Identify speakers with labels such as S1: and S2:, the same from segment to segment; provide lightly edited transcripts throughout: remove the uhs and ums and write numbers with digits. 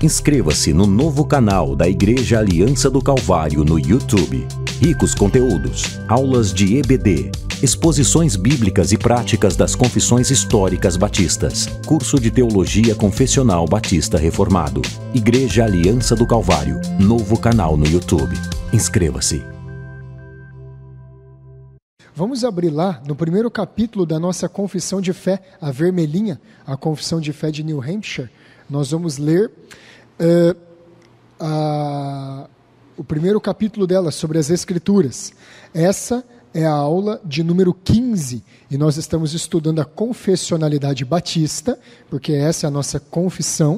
S1: Inscreva-se no novo canal da Igreja Aliança do Calvário no YouTube. Ricos conteúdos, aulas de EBD, exposições bíblicas e práticas das confissões históricas batistas, curso de Teologia Confessional Batista Reformado. Igreja Aliança do Calvário, novo canal no YouTube. Inscreva-se.
S2: Vamos abrir lá no primeiro capítulo da nossa confissão de fé, a vermelhinha, a confissão de fé de New Hampshire. Nós vamos ler o primeiro capítulo dela, sobre as Escrituras. Essa é a aula de número 15, e nós estamos estudando a confessionalidade batista, porque essa é a nossa confissão,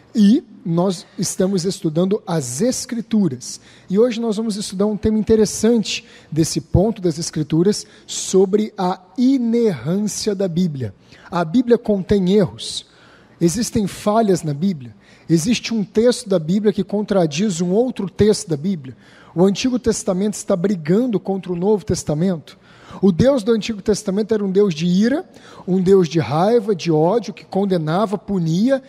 S2: e nós estamos estudando as Escrituras. E hoje nós vamos estudar um tema interessante desse ponto das Escrituras, sobre a inerrância da Bíblia. A Bíblia contém erros, existem falhas na Bíblia, existe um texto da Bíblia que contradiz um outro texto da Bíblia. O Antigo Testamento está brigando contra o Novo Testamento. O Deus do Antigo Testamento era um Deus de ira, um Deus de raiva, de ódio, que condenava, punia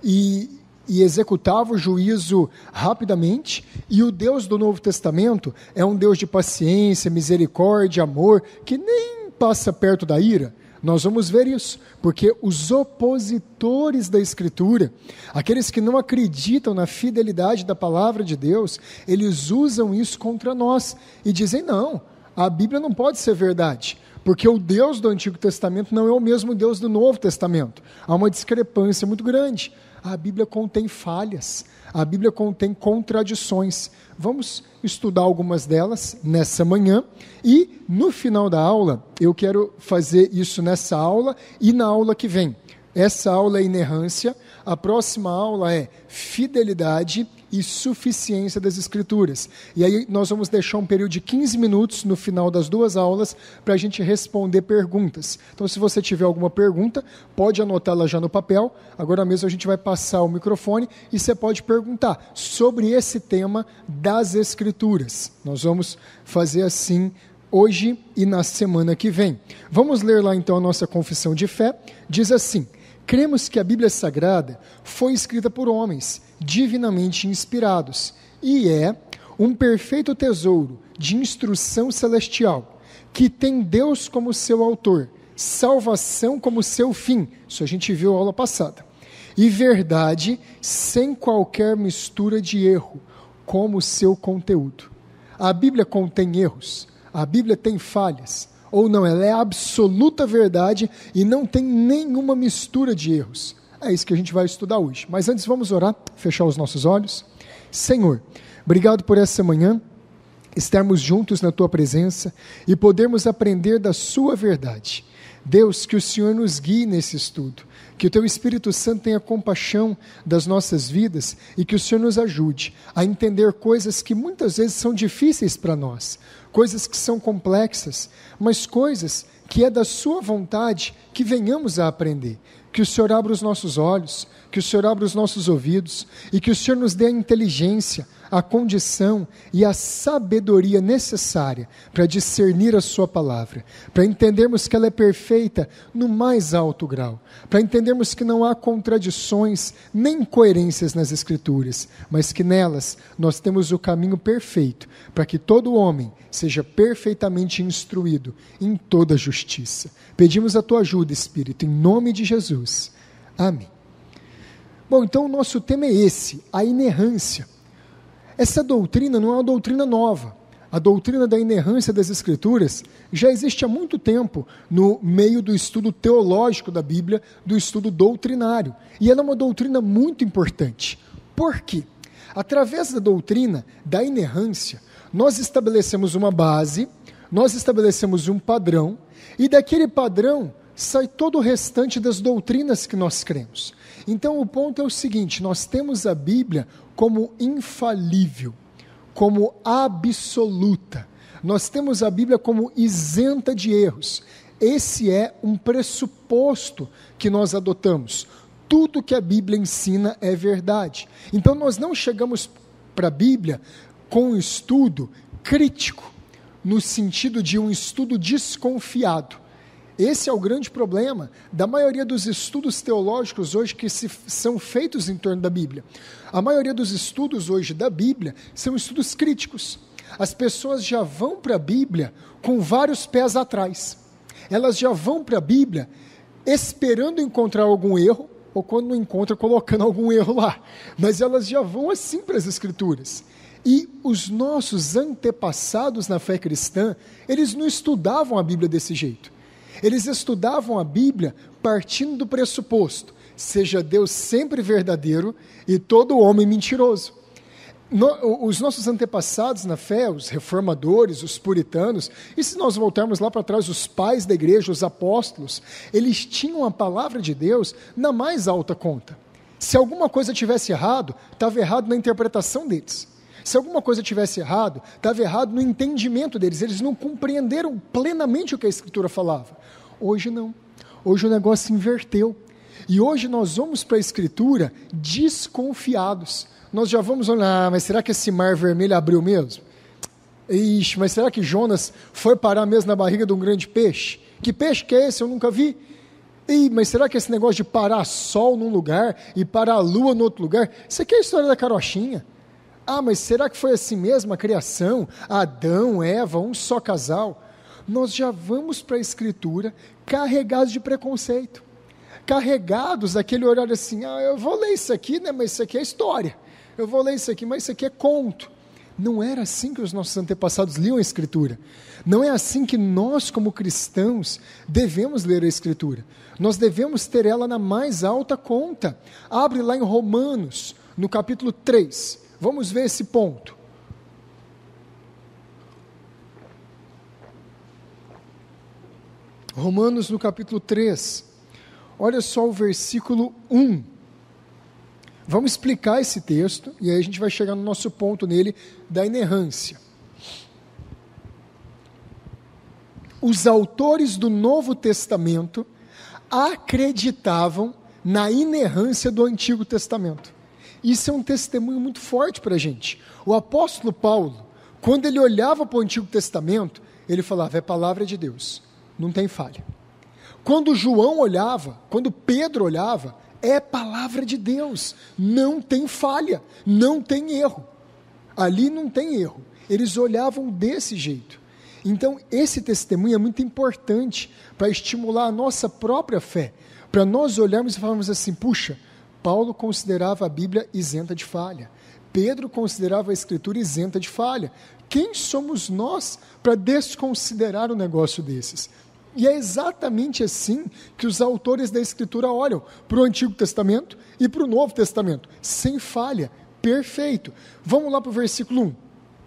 S2: e executava o juízo rapidamente. E o Deus do Novo Testamento é um Deus de paciência, misericórdia, amor, que nem passa perto da ira. Nós vamos ver isso, porque os opositores da Escritura, aqueles que não acreditam na fidelidade da palavra de Deus, eles usam isso contra nós e dizem: não, a Bíblia não pode ser verdade, porque o Deus do Antigo Testamento não é o mesmo Deus do Novo Testamento. Há uma discrepância muito grande. A Bíblia contém falhas, a Bíblia contém contradições. Vamos estudar algumas delas nessa manhã, e no final da aula, eu quero fazer isso nessa aula e na aula que vem. Essa aula é inerrância, a próxima aula é fidelidade e suficiência das Escrituras. E aí nós vamos deixar um período de 15 minutos no final das duas aulas para a gente responder perguntas. Então, se você tiver alguma pergunta, pode anotá-la já no papel. Agora mesmo a gente vai passar o microfone e você pode perguntar sobre esse tema das Escrituras. Nós vamos fazer assim hoje e na semana que vem. Vamos ler lá então a nossa confissão de fé. Diz assim: cremos que a Bíblia Sagrada foi escrita por homens, divinamente inspirados, e é um perfeito tesouro de instrução celestial, que tem Deus como seu autor, salvação como seu fim, isso a gente viu na aula passada, e verdade sem qualquer mistura de erro, como seu conteúdo. A Bíblia contém erros, a Bíblia tem falhas, ou não, ela é absoluta verdade e não tem nenhuma mistura de erros. É isso que a gente vai estudar hoje. Mas antes vamos orar, fechar os nossos olhos. Senhor, obrigado por essa manhã, estarmos juntos na Tua presença e podermos aprender da Sua verdade. Deus, que o Senhor nos guie nesse estudo, que o Teu Espírito Santo tenha compaixão das nossas vidas e que o Senhor nos ajude a entender coisas que muitas vezes são difíceis para nós, coisas que são complexas, mas coisas que é da Sua vontade que venhamos a aprender. Que o Senhor abra os nossos olhos, que o Senhor abra os nossos ouvidos e que o Senhor nos dê a inteligência, a condição e a sabedoria necessária para discernir a Sua palavra, para entendermos que ela é perfeita no mais alto grau, para entendermos que não há contradições nem incoerências nas Escrituras, mas que nelas nós temos o caminho perfeito para que todo homem seja perfeitamente instruído em toda a justiça. Pedimos a Tua ajuda, Espírito, em nome de Jesus. Amém. Bom, então o nosso tema é esse, a inerrância. Essa doutrina não é uma doutrina nova. A doutrina da inerrância das Escrituras já existe há muito tempo no meio do estudo teológico da Bíblia, do estudo doutrinário. E ela é uma doutrina muito importante. Por quê? Através da doutrina da inerrância, nós estabelecemos uma base, nós estabelecemos um padrão, e daquele padrão sai todo o restante das doutrinas que nós cremos. Então o ponto é o seguinte: nós temos a Bíblia como infalível, como absoluta. Nós temos a Bíblia como isenta de erros. Esse é um pressuposto que nós adotamos. Tudo que a Bíblia ensina é verdade. Então nós não chegamos para a Bíblia com um estudo crítico, no sentido de um estudo desconfiado. Esse é o grande problema da maioria dos estudos teológicos hoje que são feitos em torno da Bíblia. A maioria dos estudos hoje da Bíblia são estudos críticos. As pessoas já vão para a Bíblia com vários pés atrás. Elas já vão para a Bíblia esperando encontrar algum erro, ou quando não encontra, colocando algum erro lá. Mas elas já vão assim para as Escrituras. E os nossos antepassados na fé cristã, eles não estudavam a Bíblia desse jeito. Eles estudavam a Bíblia partindo do pressuposto: seja Deus sempre verdadeiro e todo homem mentiroso. Os nossos antepassados na fé, os reformadores, os puritanos, e se nós voltarmos lá para trás, os pais da igreja, os apóstolos, eles tinham a palavra de Deus na mais alta conta. Se alguma coisa tivesse errado, estava errado na interpretação deles. Se alguma coisa tivesse errado, estava errado no entendimento deles. Eles não compreenderam plenamente o que a Escritura falava. Hoje não. Hoje o negócio se inverteu. E hoje nós vamos para a Escritura desconfiados. Nós já vamos olhar, mas será que esse mar vermelho abriu mesmo? Ixi, mas será que Jonas foi parar mesmo na barriga de um grande peixe? Que peixe que é esse? Eu nunca vi. Ih, mas será que esse negócio de parar sol num lugar e parar a lua no outro lugar? Isso aqui é a história da carochinha. Ah, mas será que foi assim mesmo a criação? Adão, Eva, um só casal? Nós já vamos para a Escritura carregados de preconceito. Carregados daquele horário assim: eu vou ler isso aqui, né, mas isso aqui é história. Eu vou ler isso aqui, mas isso aqui é conto. Não era assim que os nossos antepassados liam a Escritura. Não é assim que nós, como cristãos, devemos ler a Escritura. Nós devemos ter ela na mais alta conta. Abre lá em Romanos, no capítulo 3. Vamos ver esse ponto. Romanos, no capítulo 3. Olha só o versículo 1. Vamos explicar esse texto, e aí a gente vai chegar no nosso ponto nele, da inerrância. Os autores do Novo Testamento acreditavam na inerrância do Antigo Testamento. Isso é um testemunho muito forte para a gente. O apóstolo Paulo, quando ele olhava para o Antigo Testamento, ele falava: é palavra de Deus, não tem falha. Quando João olhava, quando Pedro olhava, é palavra de Deus, não tem falha, não tem erro. Ali não tem erro. Eles olhavam desse jeito. Então, esse testemunho é muito importante para estimular a nossa própria fé, para nós olharmos e falarmos assim: puxa, Paulo considerava a Bíblia isenta de falha. Pedro considerava a Escritura isenta de falha. Quem somos nós para desconsiderar um negócio desses? E é exatamente assim que os autores da Escritura olham para o Antigo Testamento e para o Novo Testamento, sem falha, perfeito. Vamos lá para o versículo 1.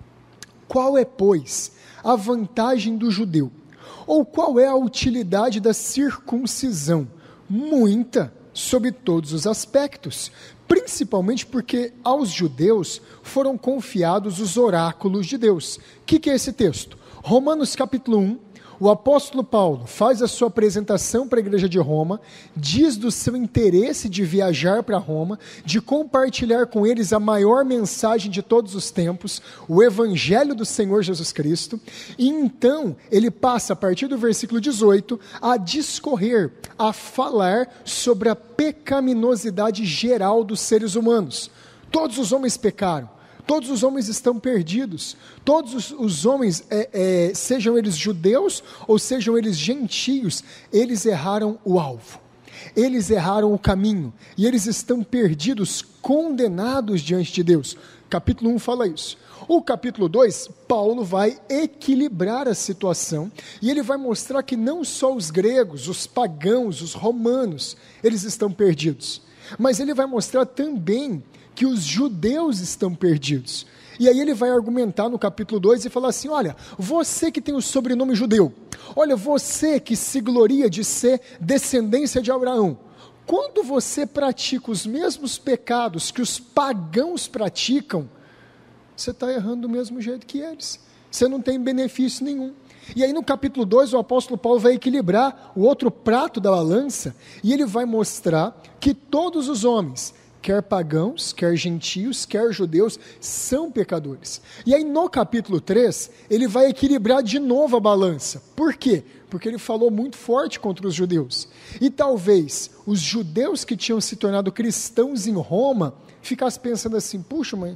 S2: Qual é, pois, a vantagem do judeu? Ou qual é a utilidade da circuncisão? Muita, sob todos os aspectos, principalmente porque aos judeus foram confiados os oráculos de Deus. O que é esse texto? Romanos capítulo 1, o apóstolo Paulo faz a sua apresentação para a igreja de Roma, diz do seu interesse de viajar para Roma, de compartilhar com eles a maior mensagem de todos os tempos, o evangelho do Senhor Jesus Cristo, e então ele passa, a partir do versículo 18, a discorrer, a falar sobre a pecaminosidade geral dos seres humanos. Todos os homens pecaram. Todos os homens estão perdidos. Todos os homens, sejam eles judeus ou sejam eles gentios, eles erraram o alvo. Eles erraram o caminho. E eles estão perdidos, condenados diante de Deus. Capítulo 1 fala isso. O capítulo 2, Paulo vai equilibrar a situação e ele vai mostrar que não só os gregos, os pagãos, os romanos, eles estão perdidos. Mas ele vai mostrar também que os judeus estão perdidos. E aí ele vai argumentar no capítulo 2 e falar assim: olha, você que tem o sobrenome judeu, olha, você que se gloria de ser descendência de Abraão, quando você pratica os mesmos pecados que os pagãos praticam, você está errando do mesmo jeito que eles. Você não tem benefício nenhum. E aí no capítulo 2 o apóstolo Paulo vai equilibrar o outro prato da balança e ele vai mostrar que todos os homens quer pagãos, quer gentios, quer judeus, são pecadores. E aí no capítulo 3, ele vai equilibrar de novo a balança. Por quê? Porque ele falou muito forte contra os judeus. E talvez os judeus que tinham se tornado cristãos em Roma, ficassem pensando assim, puxa, mãe,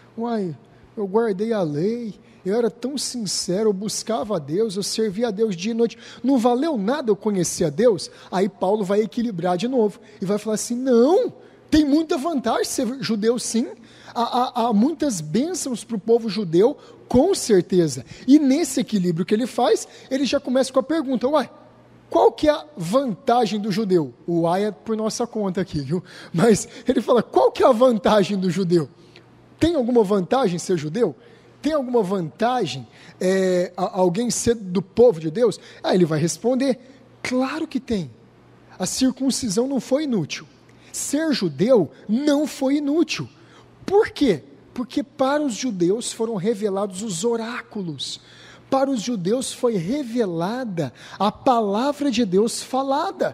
S2: eu guardei a lei, eu era tão sincero, eu buscava a Deus, eu servia a Deus dia e noite, não valeu nada eu conhecer a Deus? Aí Paulo vai equilibrar de novo, e vai falar assim, não, tem muita vantagem ser judeu sim, há muitas bênçãos para o povo judeu, com certeza, e nesse equilíbrio que ele faz, ele já começa com a pergunta, qual que é a vantagem do judeu? O é por nossa conta aqui, viu? Mas ele fala, qual que é a vantagem do judeu? Tem alguma vantagem ser judeu? Tem alguma vantagem alguém ser do povo de Deus? Ele vai responder, claro que tem. A circuncisão não foi inútil. Ser judeu não foi inútil. Por quê? Porque para os judeus foram revelados os oráculos. Para os judeus foi revelada a palavra de Deus falada.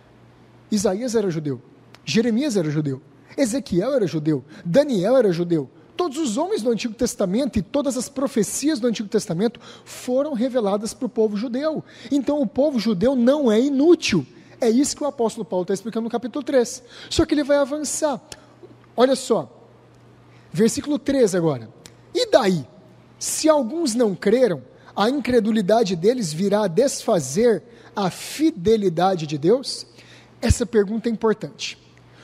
S2: Isaías era judeu, Jeremias era judeu, Ezequiel era judeu, Daniel era judeu. Todos os homens do Antigo Testamento e todas as profecias do Antigo Testamento foram reveladas para o povo judeu. Então o povo judeu não é inútil. É isso que o apóstolo Paulo está explicando no capítulo 3. Só que ele vai avançar. Olha só, versículo 13 agora. E daí? Se alguns não creram, a incredulidade deles virá a desfazer a fidelidade de Deus? Essa pergunta é importante.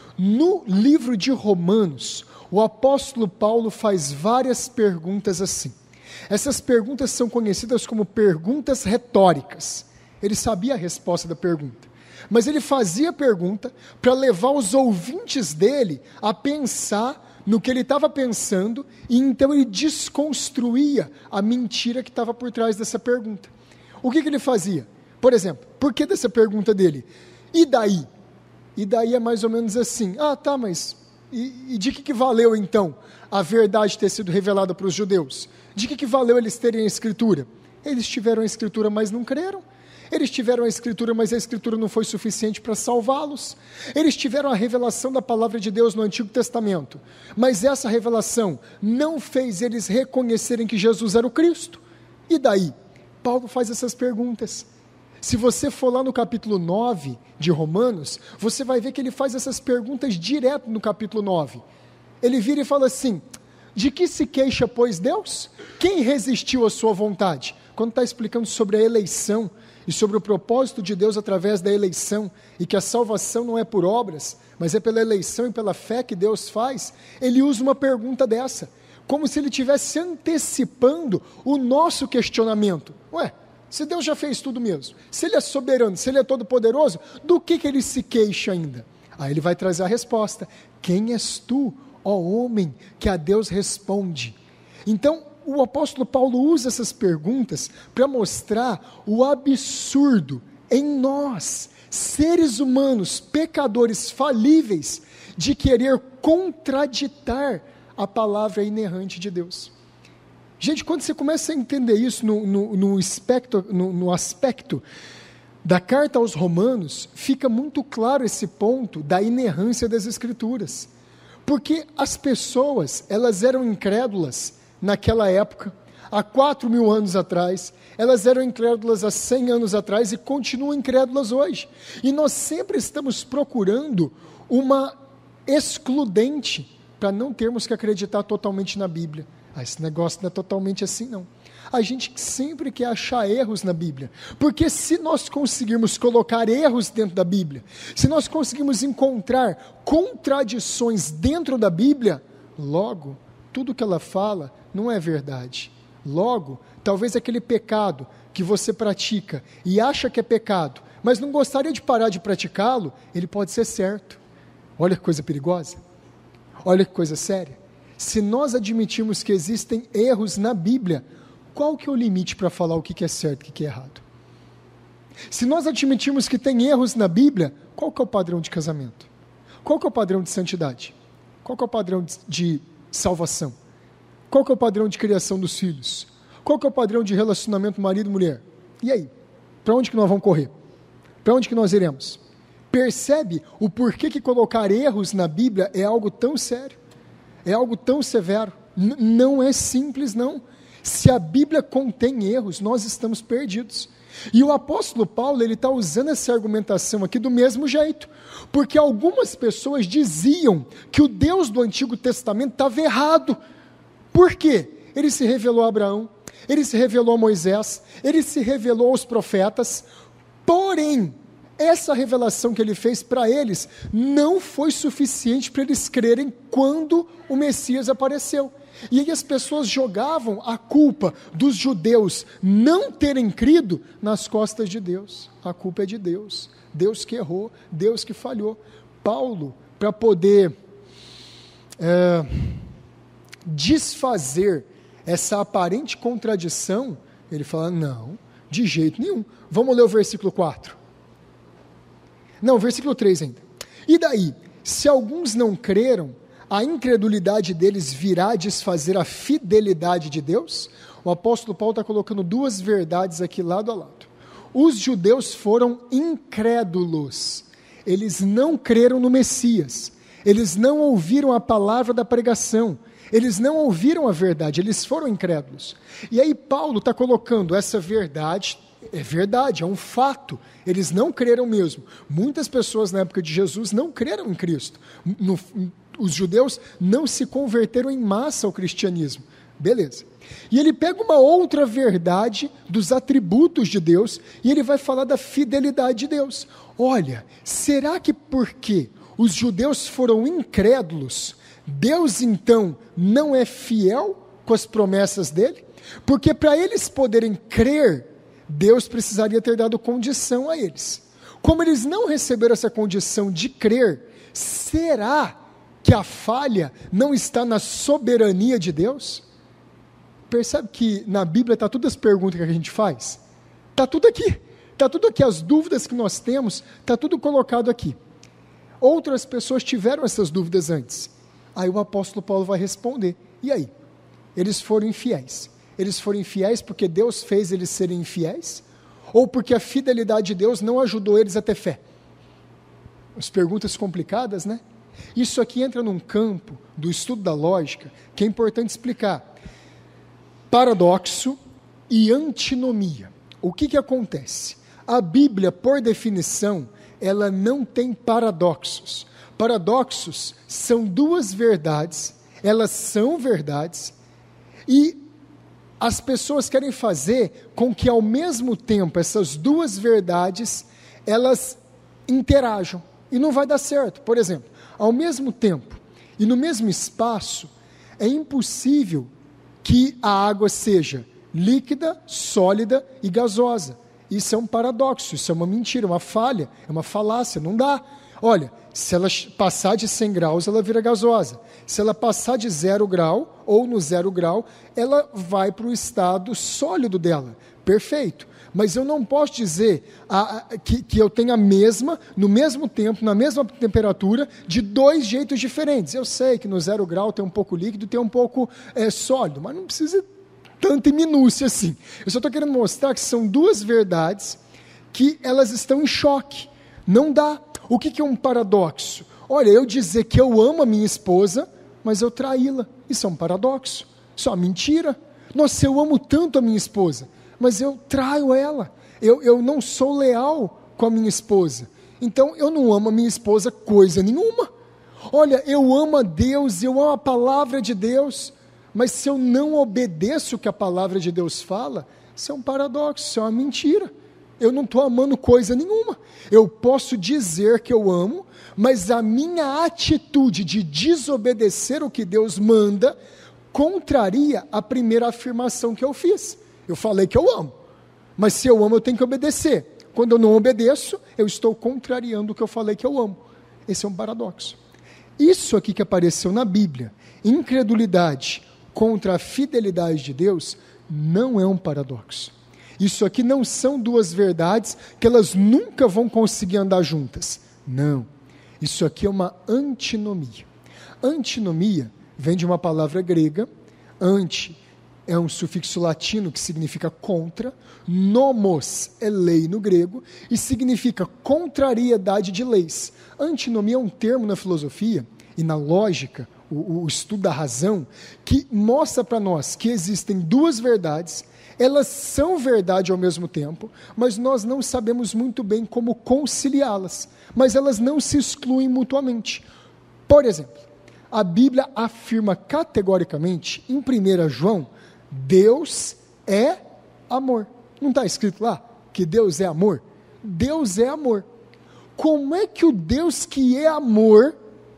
S2: No livro de Romanos, o apóstolo Paulo faz várias perguntas assim. Essas perguntas são conhecidas como perguntas retóricas. Ele sabia a resposta da pergunta, mas ele fazia a pergunta para levar os ouvintes dele a pensar no que ele estava pensando, e então ele desconstruía a mentira que estava por trás dessa pergunta. O que ele fazia? Por exemplo, por que dessa pergunta dele? E daí? E daí é mais ou menos assim, mas e de que valeu então a verdade ter sido revelada para os judeus? De que valeu eles terem a Escritura? Eles tiveram a Escritura, mas não creram. Eles tiveram a Escritura, mas a Escritura não foi suficiente para salvá-los. Eles tiveram a revelação da palavra de Deus no Antigo Testamento, mas essa revelação não fez eles reconhecerem que Jesus era o Cristo. E daí? Paulo faz essas perguntas. Se você for lá no capítulo 9 de Romanos, você vai ver que ele faz essas perguntas direto no capítulo 9. Ele vira e fala assim, de que se queixa, pois, Deus? Quem resistiu à sua vontade? Quando está explicando sobre a eleição e sobre o propósito de Deus através da eleição, e que a salvação não é por obras, mas é pela eleição e pela fé que Deus faz, ele usa uma pergunta dessa, como se ele estivesse antecipando o nosso questionamento. Se Deus já fez tudo mesmo, se Ele é soberano, se Ele é todo poderoso, do que Ele se queixa ainda? Aí Ele vai trazer a resposta, quem és tu, ó homem, que a Deus responde? Então, o apóstolo Paulo usa essas perguntas para mostrar o absurdo em nós, seres humanos, pecadores falíveis, de querer contraditar a palavra inerrante de Deus. Gente, quando você começa a entender isso no aspecto da carta aos Romanos, fica muito claro esse ponto da inerrância das Escrituras. Porque as pessoas, elas eram incrédulas naquela época, há 4.000 anos atrás, elas eram incrédulas há 100 anos atrás e continuam incrédulas hoje. E nós sempre estamos procurando uma excludente para não termos que acreditar totalmente na Bíblia. Esse negócio não é totalmente assim, não. A gente sempre quer achar erros na Bíblia, porque se nós conseguirmos colocar erros dentro da Bíblia, se nós conseguirmos encontrar contradições dentro da Bíblia, logo, tudo que ela fala não é verdade. Logo, talvez aquele pecado que você pratica e acha que é pecado, mas não gostaria de parar de praticá-lo, ele pode ser certo. Olha que coisa perigosa. Olha que coisa séria. Se nós admitirmos que existem erros na Bíblia, qual que é o limite para falar o que é certo e o que é errado? Se nós admitirmos que tem erros na Bíblia, qual que é o padrão de casamento? Qual que é o padrão de santidade? Qual que é o padrão de salvação? Qual que é o padrão de criação dos filhos? Qual que é o padrão de relacionamento marido e mulher? E aí? Para onde que nós vamos correr? Para onde que nós iremos? Percebe o porquê que colocar erros na Bíblia é algo tão sério, é algo tão severo? Não é simples, não. Se a Bíblia contém erros, nós estamos perdidos. E o apóstolo Paulo, ele está usando essa argumentação aqui do mesmo jeito, porque algumas pessoas diziam que o Deus do Antigo Testamento estava errado. Por quê? Ele se revelou a Abraão, ele se revelou a Moisés, ele se revelou aos profetas, porém, essa revelação que ele fez para eles não foi suficiente para eles crerem quando o Messias apareceu. E aí as pessoas jogavam a culpa dos judeus não terem crido nas costas de Deus. A culpa é de Deus. Deus que errou, Deus que falhou. Paulo, para poder desfazer essa aparente contradição, ele fala, não, de jeito nenhum. Vamos ler o versículo 4. Não, versículo 3 ainda. E daí, se alguns não creram, a incredulidade deles virá desfazer a fidelidade de Deus? O apóstolo Paulo está colocando duas verdades aqui lado a lado. Os judeus foram incrédulos. Eles não creram no Messias. Eles não ouviram a palavra da pregação. Eles não ouviram a verdade. Eles foram incrédulos. E aí Paulo está colocando essa verdade. É verdade, é um fato. Eles não creram mesmo. Muitas pessoas na época de Jesus não creram em Cristo. Os judeus não se converteram em massa ao cristianismo. Beleza. E ele pega uma outra verdade dos atributos de Deus e ele vai falar da fidelidade de Deus. Olha, será que porque os judeus foram incrédulos, Deus então não é fiel com as promessas dele? Porque para eles poderem crer, Deus precisaria ter dado condição a eles. Como eles não receberam essa condição de crer, será que a falha não está na soberania de Deus? Percebe que na Bíblia está todas as perguntas que a gente faz? Está tudo aqui. Está tudo aqui. As dúvidas que nós temos, está tudo colocado aqui. Outras pessoas tiveram essas dúvidas antes. Aí o apóstolo Paulo vai responder. E aí? Eles foram infiéis. Eles foram infiéis porque Deus fez eles serem infiéis? Ou porque a fidelidade de Deus não ajudou eles a ter fé? As perguntas complicadas, né? Isso aqui entra num campo do estudo da lógica que é importante explicar. Paradoxo e antinomia. O que acontece? A Bíblia, por definição, ela não tem paradoxos. Paradoxos são duas verdades, elas são verdades, e as pessoas querem fazer com que, ao mesmo tempo, essas duas verdades, elas interajam, e não vai dar certo. Por exemplo, ao mesmo tempo e no mesmo espaço, é impossível que a água seja líquida, sólida e gasosa. Isso é um paradoxo, isso é uma mentira, uma falha, é uma falácia, não dá. Olha, se ela passar de 100 graus, ela vira gasosa. Se ela passar de 0 grau, ou no 0 grau, ela vai para o estado sólido dela. Perfeito. Mas eu não posso dizer que eu tenho a mesma, no mesmo tempo, na mesma temperatura, de dois jeitos diferentes. Eu sei que no 0 grau tem um pouco líquido, tem um pouco sólido, mas não precisa tanta minúcia assim. Eu só estou querendo mostrar que são duas verdades que elas estão em choque. Não dá. O que é um paradoxo? Olha, eu dizer que eu amo a minha esposa, mas eu traí-la. Isso é um paradoxo. Isso é uma mentira. Nossa, eu amo tanto a minha esposa, mas eu traio ela. Eu não sou leal com a minha esposa. Então, eu não amo a minha esposa coisa nenhuma. Olha, eu amo a Deus, eu amo a palavra de Deus, mas se eu não obedeço o que a palavra de Deus fala, isso é um paradoxo, isso é uma mentira. Eu não estou amando coisa nenhuma. Eu posso dizer que eu amo, mas a minha atitude de desobedecer o que Deus manda contraria a primeira afirmação que eu fiz. Eu falei que eu amo, mas se eu amo eu tenho que obedecer. Quando eu não obedeço, eu estou contrariando o que eu falei que eu amo. Esse é um paradoxo. Isso aqui que apareceu na Bíblia, incredulidade contra a fidelidade de Deus, não é um paradoxo. Isso aqui não são duas verdades que elas nunca vão conseguir andar juntas. Não. Isso aqui é uma antinomia. Antinomia vem de uma palavra grega. Anti é um sufixo latino que significa contra, nomos é lei no grego, e significa contrariedade de leis. Antinomia é um termo na filosofia e na lógica, o estudo da razão, que mostra para nós que existem duas verdades, elas são verdade ao mesmo tempo, mas nós não sabemos muito bem como conciliá-las, mas elas não se excluem mutuamente. Por exemplo, a Bíblia afirma categoricamente, em 1 João, Deus é amor. Não está escrito lá que Deus é amor? Deus é amor. Como é que o Deus que é amor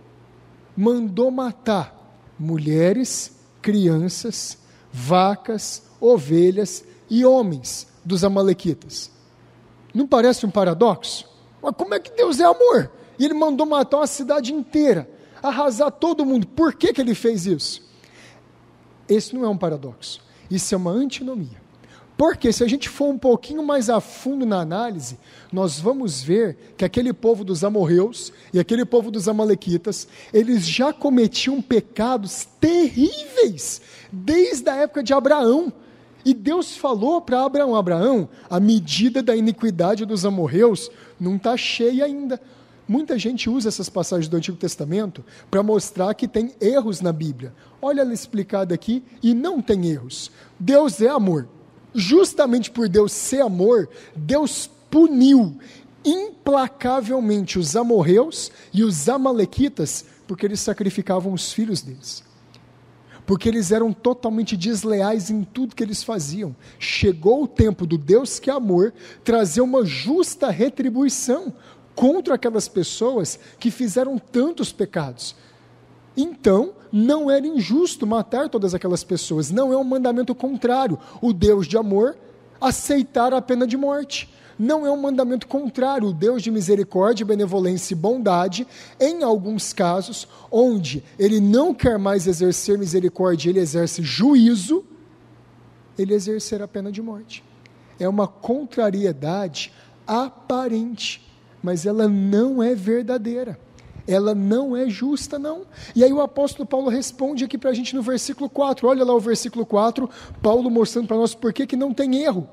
S2: mandou matar mulheres, crianças, vacas, ovelhas e homens dos amalequitas? Não parece um paradoxo? Mas como é que Deus é amor? E ele mandou matar uma cidade inteira, arrasar todo mundo. Por que ele fez isso? Esse não é um paradoxo. Isso é uma antinomia. Porque se a gente for um pouquinho mais a fundo na análise, nós vamos ver que aquele povo dos amorreus e aquele povo dos amalequitas, eles já cometiam pecados terríveis desde a época de Abraão. E Deus falou para Abraão: Abraão, a medida da iniquidade dos amorreus não está cheia ainda. Muita gente usa essas passagens do Antigo Testamento para mostrar que tem erros na Bíblia. Olha ela explicada aqui e não tem erros. Deus é amor. Justamente por Deus ser amor, Deus puniu implacavelmente os amorreus e os amalequitas, porque eles sacrificavam os filhos deles. Porque eles eram totalmente desleais em tudo que eles faziam. Chegou o tempo do Deus que é amor trazer uma justa retribuição contra aquelas pessoas que fizeram tantos pecados. Então, não era injusto matar todas aquelas pessoas, não é um mandamento contrário. O Deus de amor aceitar a pena de morte. Não é um mandamento contrário. O Deus de misericórdia, benevolência e bondade, em alguns casos, onde ele não quer mais exercer misericórdia, ele exerce juízo, ele exercerá a pena de morte. É uma contrariedade aparente, mas ela não é verdadeira. Ela não é justa, não. E aí o apóstolo Paulo responde aqui para a gente no versículo 4. Olha lá o versículo 4, Paulo mostrando para nós por que não tem erro.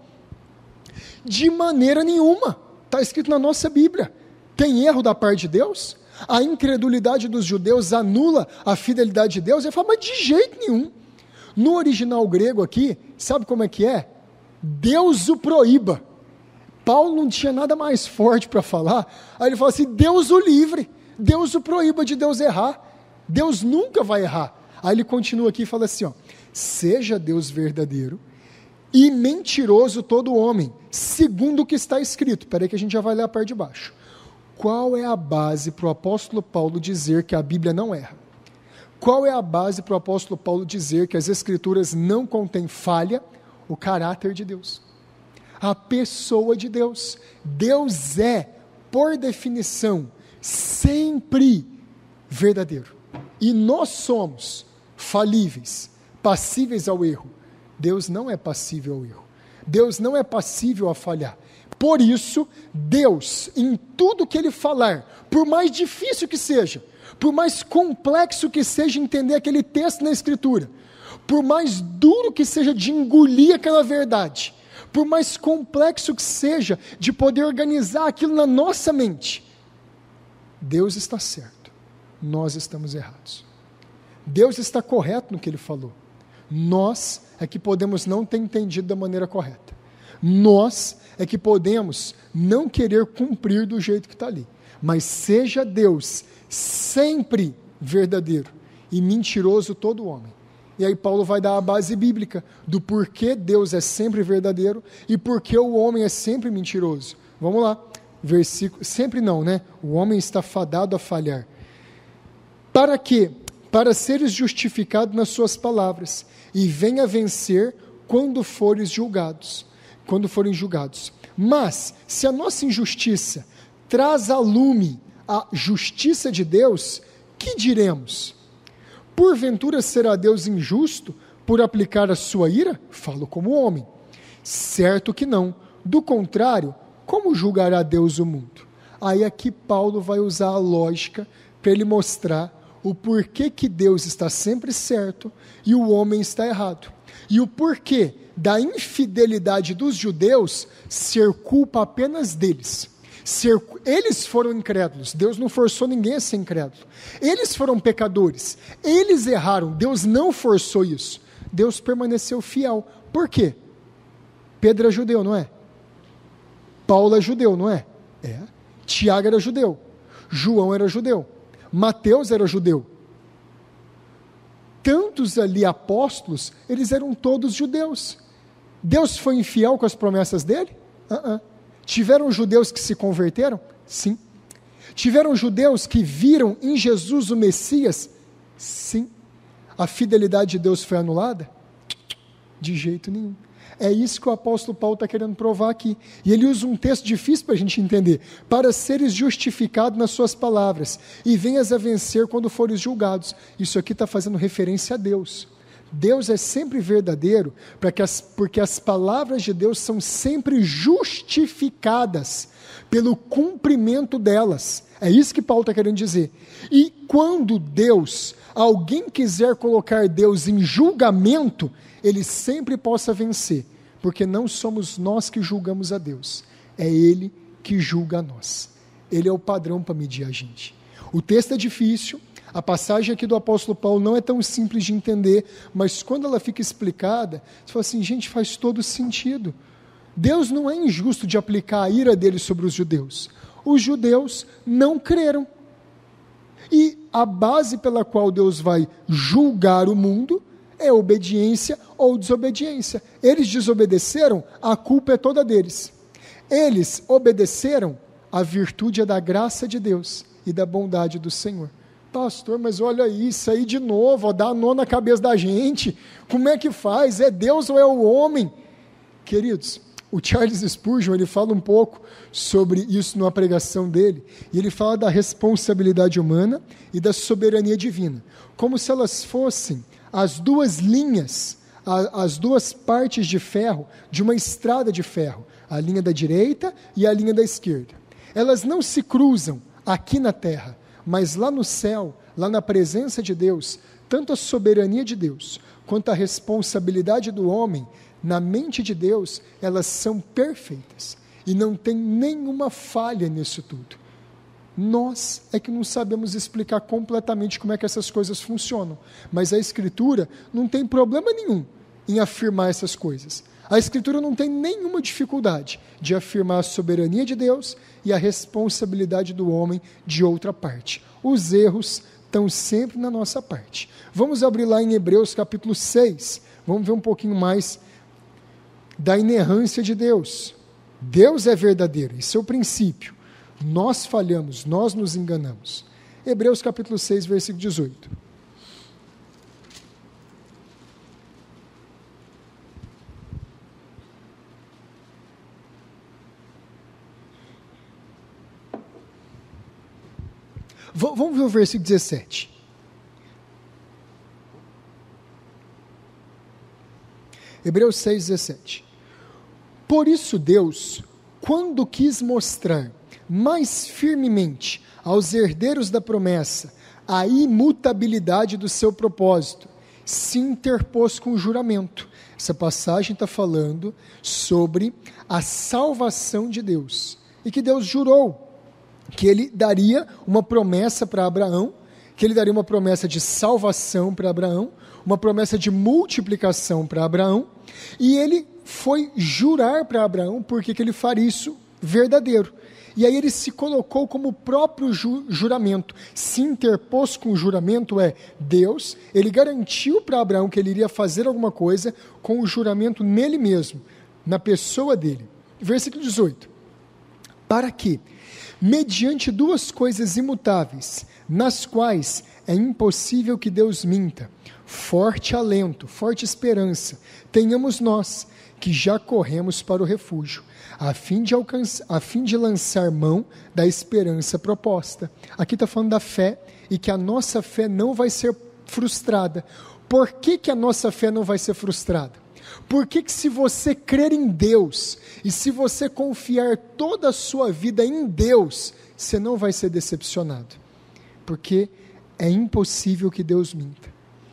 S2: De maneira nenhuma. Está escrito na nossa Bíblia. Tem erro da parte de Deus? A incredulidade dos judeus anula a fidelidade de Deus? Ele fala, mas de jeito nenhum. No original grego aqui, sabe como é que é? Deus o proíba. Paulo não tinha nada mais forte para falar. Aí ele fala assim, Deus o livre. Deus o proíba de Deus errar. Deus nunca vai errar. Aí ele continua aqui e fala assim, ó, seja Deus verdadeiro e mentiroso todo homem, segundo o que está escrito. Espera aí que a gente já vai ler a parte de baixo. Qual é a base para o apóstolo Paulo dizer que a Bíblia não erra? Qual é a base para o apóstolo Paulo dizer que as Escrituras não contêm falha? O caráter de Deus. A pessoa de Deus. Deus é, por definição, sempre verdadeiro. E nós somos falíveis, passíveis ao erro. Deus não é passível ao erro. Deus não é passível a falhar. Por isso, Deus, em tudo que Ele falar, por mais difícil que seja, por mais complexo que seja entender aquele texto na Escritura, por mais duro que seja de engolir aquela verdade, por mais complexo que seja de poder organizar aquilo na nossa mente, Deus está certo, nós estamos errados. Deus está correto no que Ele falou. Nós é que podemos não ter entendido da maneira correta. Nós é que podemos não querer cumprir do jeito que está ali. Mas seja Deus sempre verdadeiro e mentiroso todo homem. E aí Paulo vai dar a base bíblica do porquê Deus é sempre verdadeiro e porquê o homem é sempre mentiroso. Vamos lá. Versículo, sempre não, né? O homem está fadado a falhar. Para quê? Para seres justificado nas suas palavras e venha vencer quando forem julgados. Mas, se a nossa injustiça traz a lume a justiça de Deus, que diremos? Porventura será Deus injusto por aplicar a sua ira? Falo como homem. Certo que não. Do contrário, como julgará Deus o mundo? Aí aqui Paulo vai usar a lógica para ele mostrar o porquê que Deus está sempre certo e o homem está errado. E o porquê da infidelidade dos judeus ser culpa apenas deles. Eles foram incrédulos, Deus não forçou ninguém a ser incrédulo. Eles foram pecadores, eles erraram, Deus não forçou isso. Deus permaneceu fiel. Por quê? Pedro é judeu, não é? Paulo é judeu, não é? É. Tiago era judeu. João era judeu. Mateus era judeu. Tantos ali apóstolos, eles eram todos judeus. Deus foi infiel com as promessas dele? Tiveram judeus que se converteram? Sim. Tiveram judeus que viram em Jesus o Messias? Sim. A fidelidade de Deus foi anulada? De jeito nenhum. É isso que o apóstolo Paulo está querendo provar aqui. E ele usa um texto difícil para a gente entender. Para seres justificados nas suas palavras, e venhas a vencer quando fores julgados. Isso aqui está fazendo referência a Deus. Deus é sempre verdadeiro, porque as palavras de Deus são sempre justificadas pelo cumprimento delas. É isso que Paulo está querendo dizer. E quando alguém quiser colocar Deus em julgamento, ele sempre possa vencer, porque não somos nós que julgamos a Deus, é Ele que julga a nós. Ele é o padrão para medir a gente. O texto é difícil, a passagem aqui do apóstolo Paulo não é tão simples de entender, mas quando ela fica explicada, você fala assim, gente, faz todo sentido. Deus não é injusto de aplicar a ira dele sobre os judeus. Os judeus não creram. E a base pela qual Deus vai julgar o mundo é obediência ou desobediência. Eles desobedeceram, a culpa é toda deles. Eles obedeceram, a virtude é da graça de Deus e da bondade do Senhor. Pastor, mas olha isso aí de novo, dá nó na cabeça da gente. Como é que faz? É Deus ou é o homem? Queridos, o Charles Spurgeon, ele fala um pouco sobre isso numa pregação dele, e ele fala da responsabilidade humana e da soberania divina, como se elas fossem as duas linhas, as duas partes de ferro de uma estrada de ferro, a linha da direita e a linha da esquerda. Elas não se cruzam aqui na terra, mas lá no céu, lá na presença de Deus, tanto a soberania de Deus, quanto a responsabilidade do homem, na mente de Deus, elas são perfeitas, e não tem nenhuma falha nisso tudo. Nós é que não sabemos explicar completamente como é que essas coisas funcionam, mas a Escritura não tem problema nenhum em afirmar essas coisas. A Escritura não tem nenhuma dificuldade de afirmar a soberania de Deus e a responsabilidade do homem de outra parte. Os erros estão sempre na nossa parte. Vamos abrir lá em Hebreus capítulo 6, vamos ver um pouquinho mais da inerrância de Deus. Deus é verdadeiro, isso é o princípio. Nós falhamos, nós nos enganamos. Hebreus capítulo 6, versículo 18. Vamos ver o versículo 17. Hebreus 6, 17. Por isso Deus, quando quis mostrar mais firmemente aos herdeiros da promessa a imutabilidade do seu propósito, se interpôs com o juramento. Essa passagem está falando sobre a salvação de Deus, e que Deus jurou que Ele daria uma promessa para Abraão, que Ele daria uma promessa de salvação para Abraão, uma promessa de multiplicação para Abraão, e Ele foi jurar para Abraão porque que Ele faria isso verdadeiro. E aí ele se colocou como o próprio juramento, se interpôs com o juramento, Deus, ele garantiu para Abraão que ele iria fazer alguma coisa com o juramento nele mesmo, na pessoa dele. Versículo 18. Para que, mediante duas coisas imutáveis, nas quais é impossível que Deus minta, forte alento, forte esperança, tenhamos nós, que já corremos para o refúgio, a fim de lançar mão da esperança proposta. Aqui está falando da fé, e que a nossa fé não vai ser frustrada. Por que a nossa fé não vai ser frustrada? Porque que se você crer em Deus, e se você confiar toda a sua vida em Deus, você não vai ser decepcionado. Porque É impossível que Deus minta.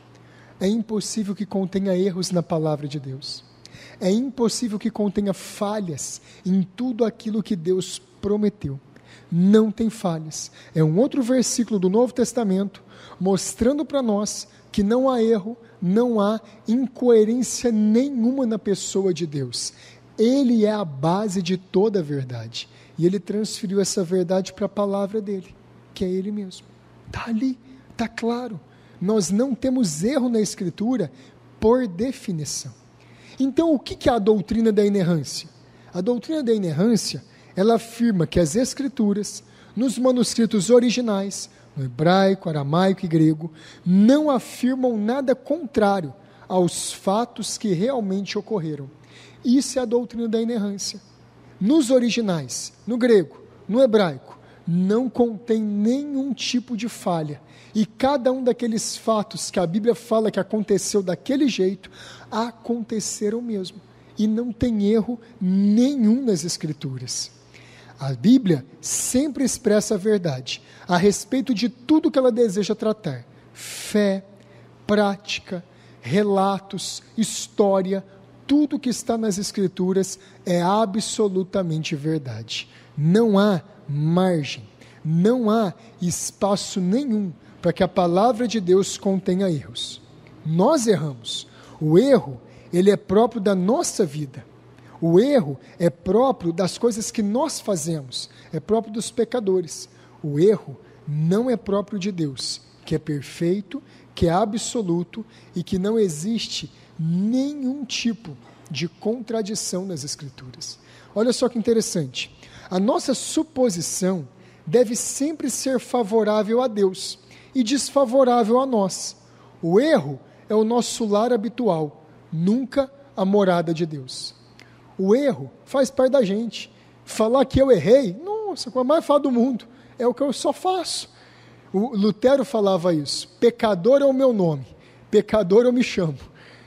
S2: É impossível que contenha erros na palavra de Deus. É impossível que contenha falhas em tudo aquilo que Deus prometeu. Não tem falhas. É um outro versículo do Novo Testamento mostrando para nós que não há erro, não há incoerência nenhuma na pessoa de Deus. Ele é a base de toda a verdade. E Ele transferiu essa verdade para a palavra dEle, que é Ele mesmo. Está ali, está claro. Nós não temos erro na Escritura por definição. Então, o que é a doutrina da inerrância? A doutrina da inerrância, ela afirma que as Escrituras, nos manuscritos originais, no hebraico, aramaico e grego, não afirmam nada contrário aos fatos que realmente ocorreram. Isso é a doutrina da inerrância. Nos originais, no grego, no hebraico, não contém nenhum tipo de falha. E cada um daqueles fatos que a Bíblia fala que aconteceu daquele jeito, aconteceram mesmo. E não tem erro nenhum nas Escrituras. A Bíblia sempre expressa a verdade a respeito de tudo que ela deseja tratar. Fé, prática, relatos, história, tudo que está nas Escrituras é absolutamente verdade. Não há margem, não há espaço nenhum para que a palavra de Deus contenha erros. Nós erramos. O erro, ele é próprio da nossa vida. O erro é próprio das coisas que nós fazemos, é próprio dos pecadores. O erro não é próprio de Deus, que é perfeito, que é absoluto e que não existe nenhum tipo de contradição nas Escrituras. Olha só que interessante. A nossa suposição deve sempre ser favorável a Deus e desfavorável a nós. O erro é o nosso lar habitual, nunca a morada de Deus. O erro faz parte da gente. Falar que eu errei, nossa, a coisa mais fácil do mundo, é o que eu só faço. O Lutero falava isso, pecador é o meu nome, pecador eu me chamo.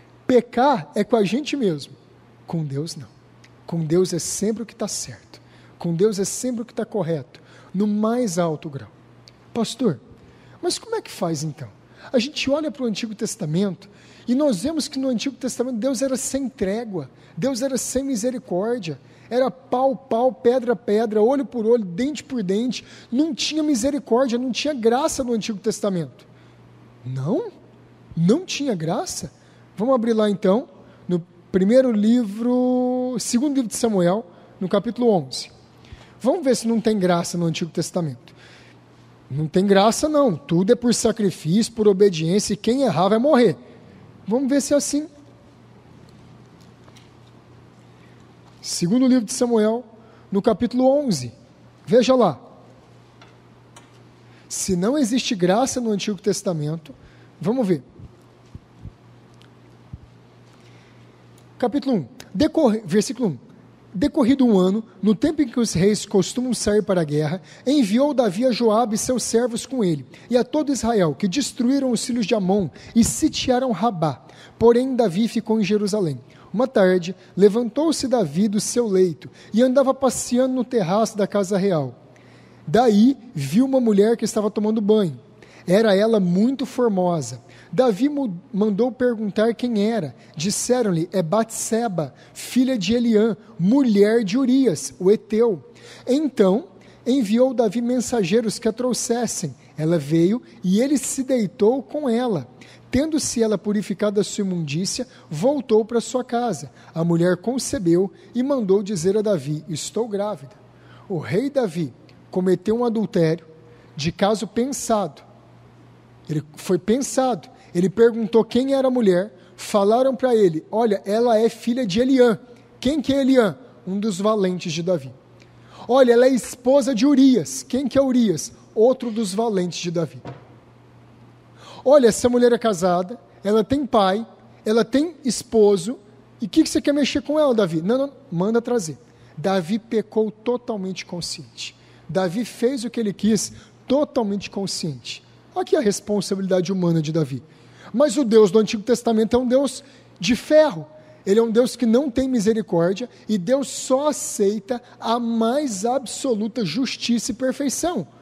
S2: Pecar é com a gente mesmo, com Deus não. Com Deus é sempre o que está certo, com Deus é sempre o que está correto, no mais alto grau. Pastor, mas como é que faz então? A gente olha para o Antigo Testamento e nós vemos que no Antigo Testamento Deus era sem trégua, Deus era sem misericórdia, era pau, pau, pedra, pedra, olho por olho, dente por dente, não tinha misericórdia, não tinha graça no Antigo Testamento. Não tinha graça? Vamos abrir lá então, no segundo livro de Samuel, no capítulo 11. Vamos ver se não tem graça no Antigo Testamento. Não tem graça não, tudo é por sacrifício, por obediência, e quem errar vai morrer. Vamos ver se é assim. Segundo livro de Samuel, no capítulo 11. Veja lá. Se não existe graça no Antigo Testamento, vamos ver. Capítulo 1, versículo 1. Decorrido um ano, no tempo em que os reis costumam sair para a guerra, enviou Davi a Joabe e seus servos com ele, e a todo Israel, que destruíram os filhos de Amon e sitiaram Rabá. Porém, Davi ficou em Jerusalém. Uma tarde, levantou-se Davi do seu leito e andava passeando no terraço da casa real. Daí, viu uma mulher que estava tomando banho. Era ela muito formosa. Davi mandou perguntar quem era. Disseram-lhe, é Batseba, filha de Eliã, mulher de Urias, o heteu. Então, enviou Davi mensageiros que a trouxessem. Ela veio e ele se deitou com ela. Tendo-se ela purificado a sua imundícia, voltou para sua casa. A mulher concebeu e mandou dizer a Davi, estou grávida. O rei Davi cometeu um adultério de caso pensado. Ele foi pensado. Ele perguntou quem era a mulher. Falaram para ele, olha, ela é filha de Eliã. Quem que é Eliã? Um dos valentes de Davi. Olha, ela é esposa de Urias. Quem que é Urias? Outro dos valentes de Davi. Olha, essa mulher é casada, ela tem pai, ela tem esposo, e o que você quer mexer com ela, Davi? Não, manda trazer. Davi pecou totalmente consciente. Davi fez o que ele quis, totalmente consciente. Aqui a responsabilidade humana de Davi. Mas o Deus do Antigo Testamento é um Deus de ferro. Ele é um Deus que não tem misericórdia, e Deus só aceita a mais absoluta justiça e perfeição.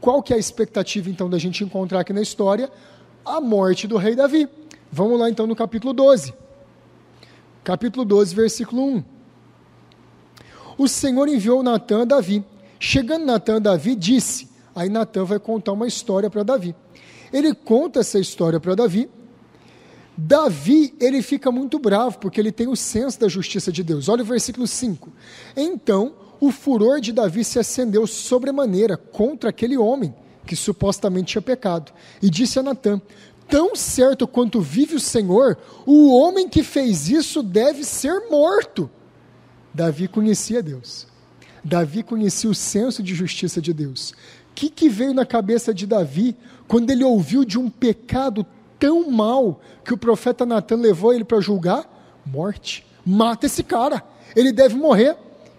S2: Qual que é a expectativa, então, da gente encontrar aqui na história? A morte do rei Davi. Vamos lá, então, no capítulo 12. Capítulo 12, versículo 1. O Senhor enviou Natã a Davi. Chegando Natã a Davi, disse... Aí Natã vai contar uma história para Davi. Ele conta essa história para Davi. Davi, ele fica muito bravo, porque ele tem o senso da justiça de Deus. Olha o versículo 5. Então, o furor de Davi se acendeu sobremaneira contra aquele homem que supostamente tinha pecado. E disse a Natã: tão certo quanto vive o Senhor, o homem que fez isso deve ser morto. Davi conhecia Deus. Davi conhecia o senso de justiça de Deus. O que veio na cabeça de Davi quando ele ouviu de um pecado tão mau que o profeta Natã levou ele para julgar? Morte. Mata esse cara. Ele deve morrer.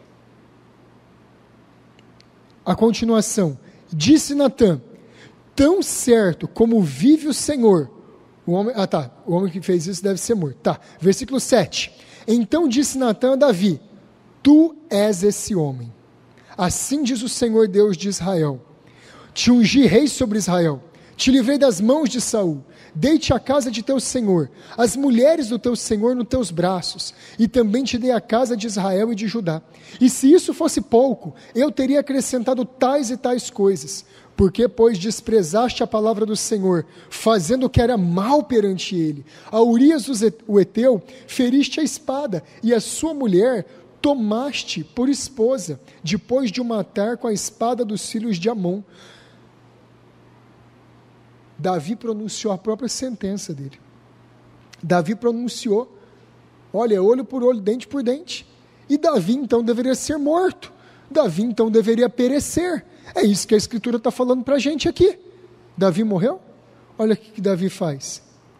S2: A continuação. Disse Natã: tão certo como vive o Senhor. O homem que fez isso deve ser morto. Versículo 7. Então disse Natã a Davi: tu és esse homem. Assim diz o Senhor Deus de Israel: te ungi rei sobre Israel, te livrei das mãos de Saul, dei-te a casa de teu senhor, as mulheres do teu senhor nos teus braços, e também te dei a casa de Israel e de Judá. E se isso fosse pouco, eu teria acrescentado tais e tais coisas. Porque, pois, desprezaste a palavra do Senhor, fazendo o que era mal perante ele. A Urias o Heteu feriste a espada, e a sua mulher tomaste por esposa, depois de o matar com a espada dos filhos de Amon. Davi pronunciou a própria sentença dele. Davi pronunciou, olha, olho por olho, dente por dente. E Davi então deveria ser morto. Davi então deveria perecer. É isso que a Escritura está falando para a gente aqui. Davi morreu? Olha o que Davi faz.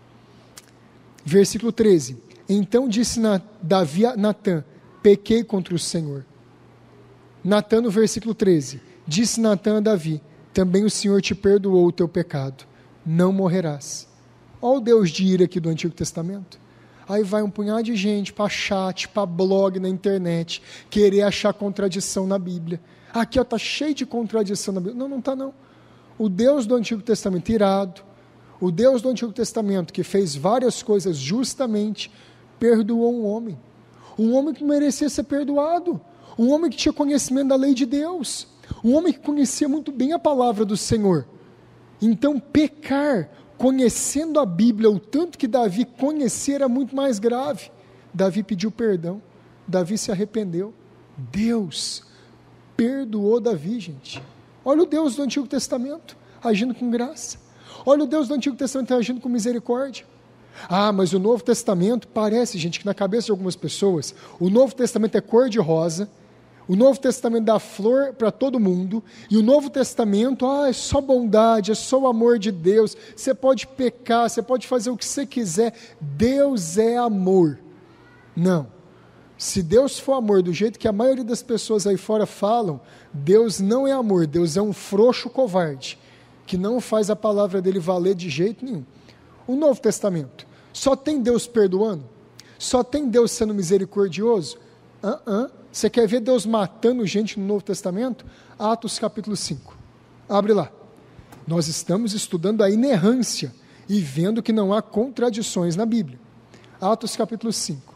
S2: Versículo 13. Então disse Davi a Natã: pequei contra o Senhor. Natã, no versículo 13, disse Natã a Davi: também o Senhor te perdoou o teu pecado, não morrerás. Olha o Deus de ira aqui do Antigo Testamento. Aí vai um punhado de gente para chat, para blog na internet, querer achar contradição na Bíblia. Aqui está cheio de contradição na Bíblia. Não está não. O Deus do Antigo Testamento irado, o Deus do Antigo Testamento que fez várias coisas justamente, perdoou um homem que merecia ser perdoado, um homem que tinha conhecimento da lei de Deus, um homem que conhecia muito bem a palavra do Senhor. Então pecar, conhecendo a Bíblia, o tanto que Davi conhecia, era muito mais grave. Davi pediu perdão, Davi se arrependeu, Deus perdoou Davi, gente. Olha o Deus do Antigo Testamento agindo com graça, olha o Deus do Antigo Testamento agindo com misericórdia. Mas o Novo Testamento, parece, gente, que na cabeça de algumas pessoas, o Novo Testamento é cor-de-rosa, o Novo Testamento dá flor para todo mundo, e o Novo Testamento, é só bondade, é só o amor de Deus, você pode pecar, você pode fazer o que você quiser, Deus é amor. Não, se Deus for amor do jeito que a maioria das pessoas aí fora falam, Deus não é amor, Deus é um frouxo covarde, que não faz a palavra dele valer de jeito nenhum. O Novo Testamento, só tem Deus perdoando? Só tem Deus sendo misericordioso? Você quer ver Deus matando gente no Novo Testamento? Atos capítulo 5, abre lá. Nós estamos estudando a inerrância e vendo que não há contradições na Bíblia. Atos capítulo 5.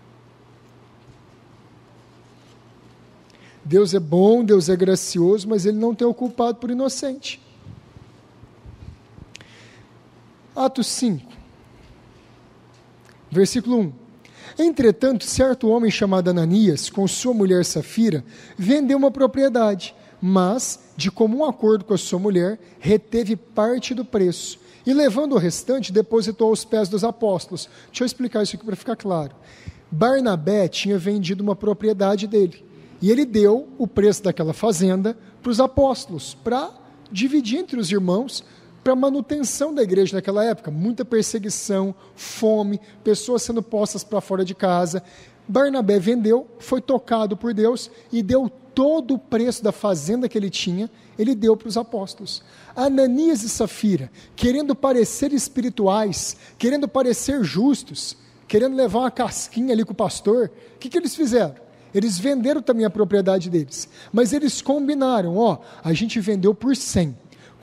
S2: Deus é bom, Deus é gracioso, mas Ele não tem o culpado por inocente. Atos 5, versículo 1. Entretanto, certo homem chamado Ananias, com sua mulher Safira, vendeu uma propriedade, mas, de comum acordo com a sua mulher, reteve parte do preço, e levando o restante, depositou aos pés dos apóstolos. Deixa eu explicar isso aqui para ficar claro. Barnabé tinha vendido uma propriedade dele, e ele deu o preço daquela fazenda para os apóstolos, para dividir entre os irmãos, para a manutenção da igreja naquela época, muita perseguição, fome, pessoas sendo postas para fora de casa. Barnabé vendeu, foi tocado por Deus e deu todo o preço da fazenda que ele tinha, ele deu para os apóstolos. Ananias e Safira, querendo parecer espirituais, querendo parecer justos, querendo levar uma casquinha ali com o pastor, o que eles fizeram? Eles venderam também a propriedade deles, mas eles combinaram, a gente vendeu por 100,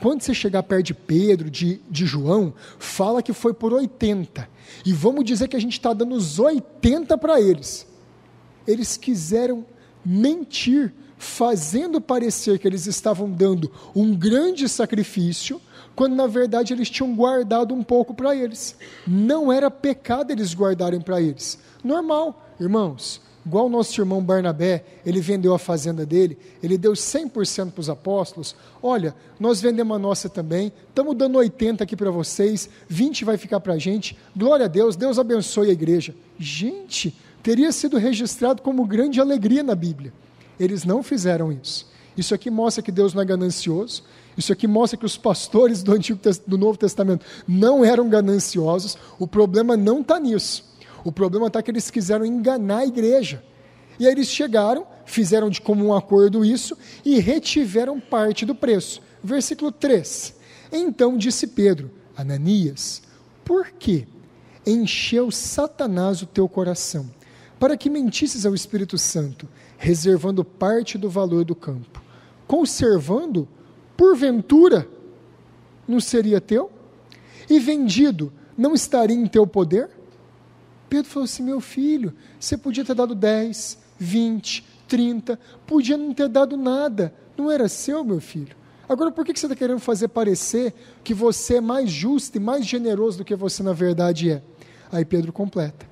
S2: quando você chegar perto de Pedro, de João, fala que foi por 80. E vamos dizer que a gente está dando os 80 para eles. Eles quiseram mentir, fazendo parecer que eles estavam dando um grande sacrifício, quando na verdade eles tinham guardado um pouco para eles. Não era pecado eles guardarem para eles. Normal, irmãos. Igual o nosso irmão Barnabé, ele vendeu a fazenda dele, ele deu 100% para os apóstolos. Olha, nós vendemos a nossa também, estamos dando 80 aqui para vocês, 20 vai ficar para a gente. Glória a Deus, Deus abençoe a igreja. Gente, teria sido registrado como grande alegria na Bíblia. Eles não fizeram isso. Isso aqui mostra que Deus não é ganancioso. Isso aqui mostra que os pastores do Novo Testamento não eram gananciosos. O problema não está nisso. O problema está que eles quiseram enganar a igreja. E aí eles chegaram, fizeram de comum acordo isso e retiveram parte do preço. Versículo 3. Então disse Pedro: Ananias, por que encheu Satanás o teu coração, para que mentisses ao Espírito Santo, reservando parte do valor do campo? Conservando, porventura, não seria teu? E vendido, não estaria em teu poder? Pedro falou assim: meu filho, você podia ter dado 10, 20, 30, podia não ter dado nada, não era seu, meu filho. Agora, por que você está querendo fazer parecer que você é mais justo e mais generoso do que você na verdade é? Aí Pedro completa: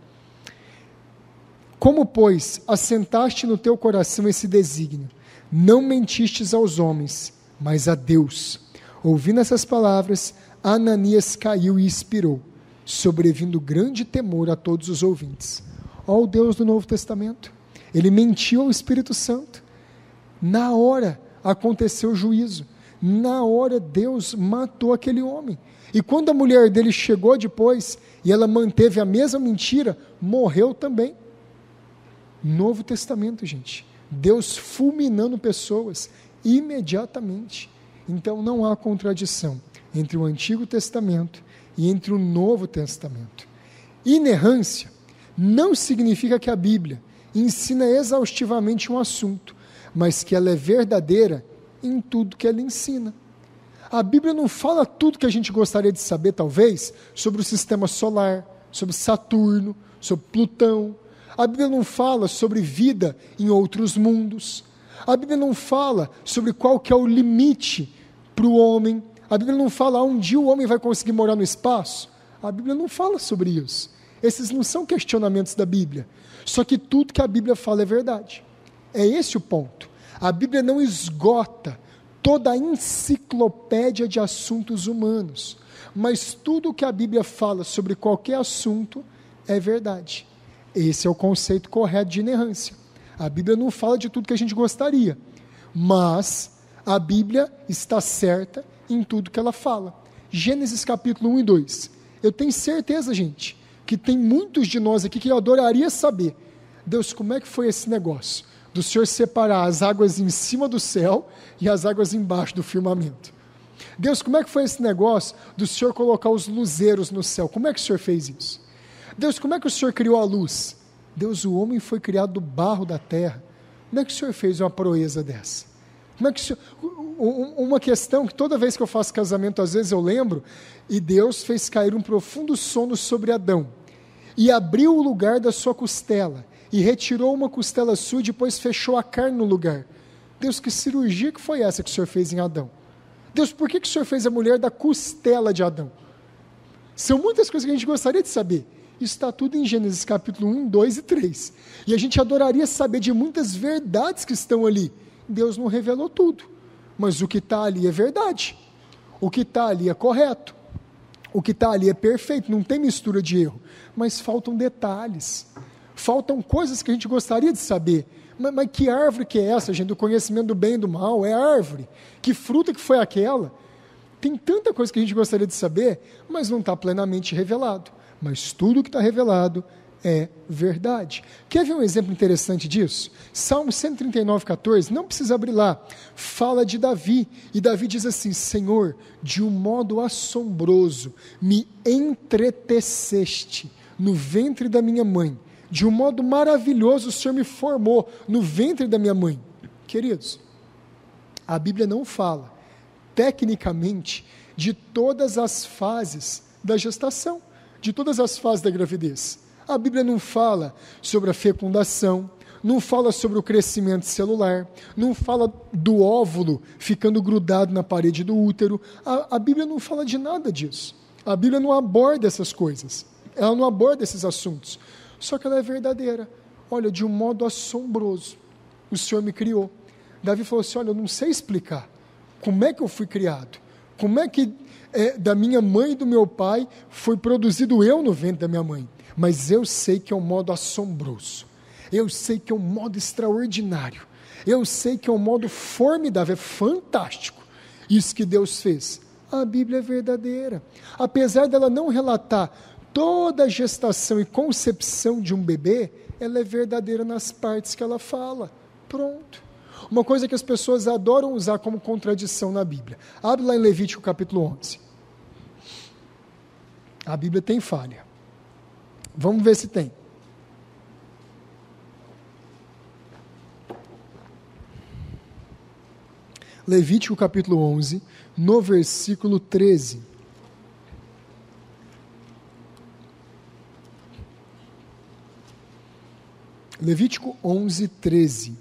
S2: como, pois, assentaste no teu coração esse desígnio, não mentistes aos homens, mas a Deus. Ouvindo essas palavras, Ananias caiu e expirou, sobrevindo grande temor a todos os ouvintes. Ó o Deus do Novo Testamento, ele mentiu ao Espírito Santo. Na hora aconteceu o juízo, na hora Deus matou aquele homem. E quando a mulher dele chegou depois, e ela manteve a mesma mentira, morreu também. Novo Testamento, gente, Deus fulminando pessoas imediatamente. Então não há contradição entre o Antigo Testamento e entre o Novo Testamento. Inerrância não significa que a Bíblia ensina exaustivamente um assunto, mas que ela é verdadeira em tudo que ela ensina. A Bíblia não fala tudo que a gente gostaria de saber, talvez, sobre o sistema solar, sobre Saturno, sobre Plutão. A Bíblia não fala sobre vida em outros mundos. A Bíblia não fala sobre qual que é o limite para o homem. A Bíblia não fala um dia o homem vai conseguir morar no espaço. A Bíblia não fala sobre isso. Esses não são questionamentos da Bíblia. Só que tudo que a Bíblia fala é verdade. É esse o ponto. A Bíblia não esgota toda a enciclopédia de assuntos humanos. Mas tudo que a Bíblia fala sobre qualquer assunto é verdade. Esse é o conceito correto de inerrância. A Bíblia não fala de tudo que a gente gostaria, mas a Bíblia está certa em tudo que ela fala. Gênesis capítulo 1 e 2. Eu tenho certeza, gente, que tem muitos de nós aqui que eu adoraria saber: Deus, como é que foi esse negócio do Senhor separar as águas em cima do céu e as águas embaixo do firmamento? Deus, como é que foi esse negócio do Senhor colocar os luzeiros no céu? Como é que o Senhor fez isso? Deus, como é que o Senhor criou a luz? Deus, o homem foi criado do barro da terra. Como é que o Senhor fez uma proeza dessa? Como é que o Senhor... Uma questão que toda vez que eu faço casamento, às vezes eu lembro, e Deus fez cair um profundo sono sobre Adão, e abriu o lugar da sua costela, e retirou uma costela sua, e depois fechou a carne no lugar. Deus, que cirurgia que foi essa que o Senhor fez em Adão? Deus, por que o Senhor fez a mulher da costela de Adão? São muitas coisas que a gente gostaria de saber. Isso está tudo em Gênesis capítulo 1, 2 e 3. E a gente adoraria saber de muitas verdades que estão ali. Deus não revelou tudo, mas o que está ali é verdade. O que está ali é correto. O que está ali é perfeito, não tem mistura de erro. Mas faltam detalhes. Faltam coisas que a gente gostaria de saber. Mas que árvore que é essa, gente? Do conhecimento do bem e do mal? É árvore. Que fruta que foi aquela? Tem tanta coisa que a gente gostaria de saber, mas não está plenamente revelado. Mas tudo que está revelado é verdade. Quer ver um exemplo interessante disso? Salmo 139, 14, não precisa abrir lá, fala de Davi, e Davi diz assim: Senhor, de um modo assombroso me entreteceste no ventre da minha mãe, de um modo maravilhoso o Senhor me formou no ventre da minha mãe. Queridos, a Bíblia não fala tecnicamente de todas as fases da gestação, de todas as fases da gravidez. A Bíblia não fala sobre a fecundação, não fala sobre o crescimento celular, não fala do óvulo ficando grudado na parede do útero. A Bíblia não fala de nada disso. A Bíblia não aborda essas coisas, ela não aborda esses assuntos. Só que ela é verdadeira. Olha, de um modo assombroso, o Senhor me criou. Davi falou assim, olha, eu não sei explicar como é que eu fui criado, como é que da minha mãe e do meu pai foi produzido eu no ventre da minha mãe, mas eu sei que é um modo assombroso, eu sei que é um modo extraordinário, eu sei que é um modo formidável, é fantástico isso que Deus fez. A Bíblia é verdadeira, apesar dela não relatar toda a gestação e concepção de um bebê, ela é verdadeira nas partes que ela fala. Pronto. Uma coisa que as pessoas adoram usar como contradição na Bíblia. Abre lá em Levítico capítulo 11. A Bíblia tem falha. Vamos ver se tem. Levítico capítulo 11, no versículo 13. Levítico 11, 13.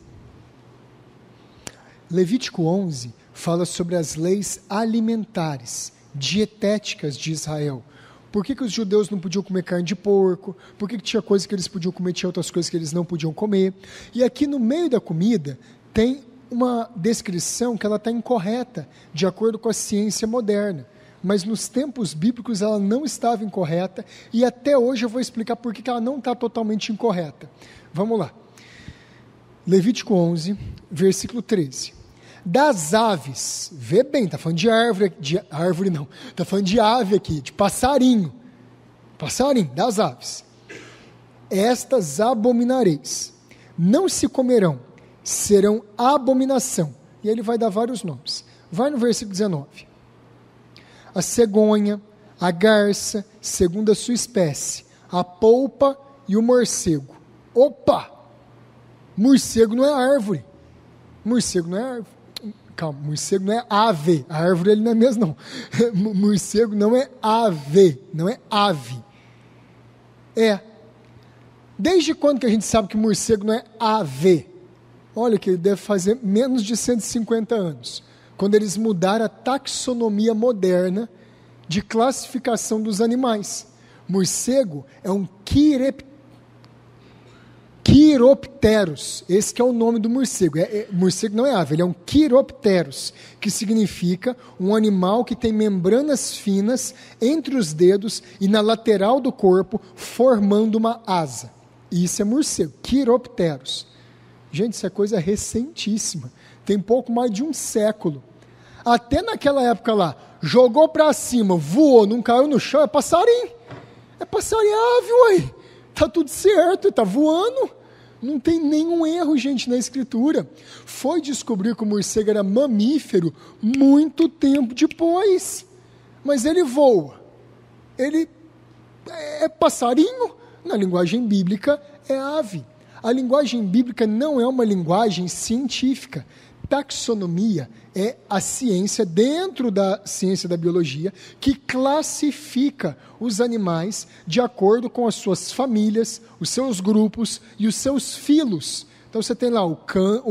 S2: Levítico 11 fala sobre as leis alimentares, dietéticas de Israel. Por que os judeus não podiam comer carne de porco? Por que tinha coisas que eles podiam comer, tinha outras coisas que eles não podiam comer? E aqui no meio da comida tem uma descrição que ela está incorreta, de acordo com a ciência moderna. Mas nos tempos bíblicos ela não estava incorreta, e até hoje eu vou explicar por que ela não está totalmente incorreta. Vamos lá. Levítico 11, versículo 13. Das aves, vê bem, está falando de árvore não, está falando de ave aqui, de passarinho, das aves. Estas abominareis, não se comerão, serão abominação. E aí ele vai dar vários nomes. Vai no versículo 19. A cegonha, a garça, segundo a sua espécie, a polpa e o morcego. Opa! Morcego não é árvore. Morcego não é árvore. Calma, morcego não é ave. A árvore ele não é mesmo, não. Morcego não é ave, não é ave. É. Desde quando que a gente sabe que morcego não é ave? Olha que deve fazer menos de 150 anos. Quando eles mudaram a taxonomia moderna de classificação dos animais. Morcego é um Quiropteros, esse que é o nome do morcego. Morcego não é ave, ele é um Quiropteros, que significa um animal que tem membranas finas entre os dedos e na lateral do corpo, formando uma asa. Isso é morcego, Quiropteros. Gente, isso é coisa recentíssima. Tem pouco mais de um século. Até naquela época lá, jogou para cima, voou, não caiu no chão, é passarinho. É passarinho, ave, ué. Tá tudo certo, tá voando. Não tem nenhum erro, gente, na escritura. Foi descobrir que o morcego era mamífero muito tempo depois. Mas ele voa. Ele é passarinho. Na linguagem bíblica, é ave. A linguagem bíblica não é uma linguagem científica. Taxonomia é a ciência, dentro da ciência da biologia, que classifica os animais de acordo com as suas famílias, os seus grupos e os seus filos. Então você tem lá o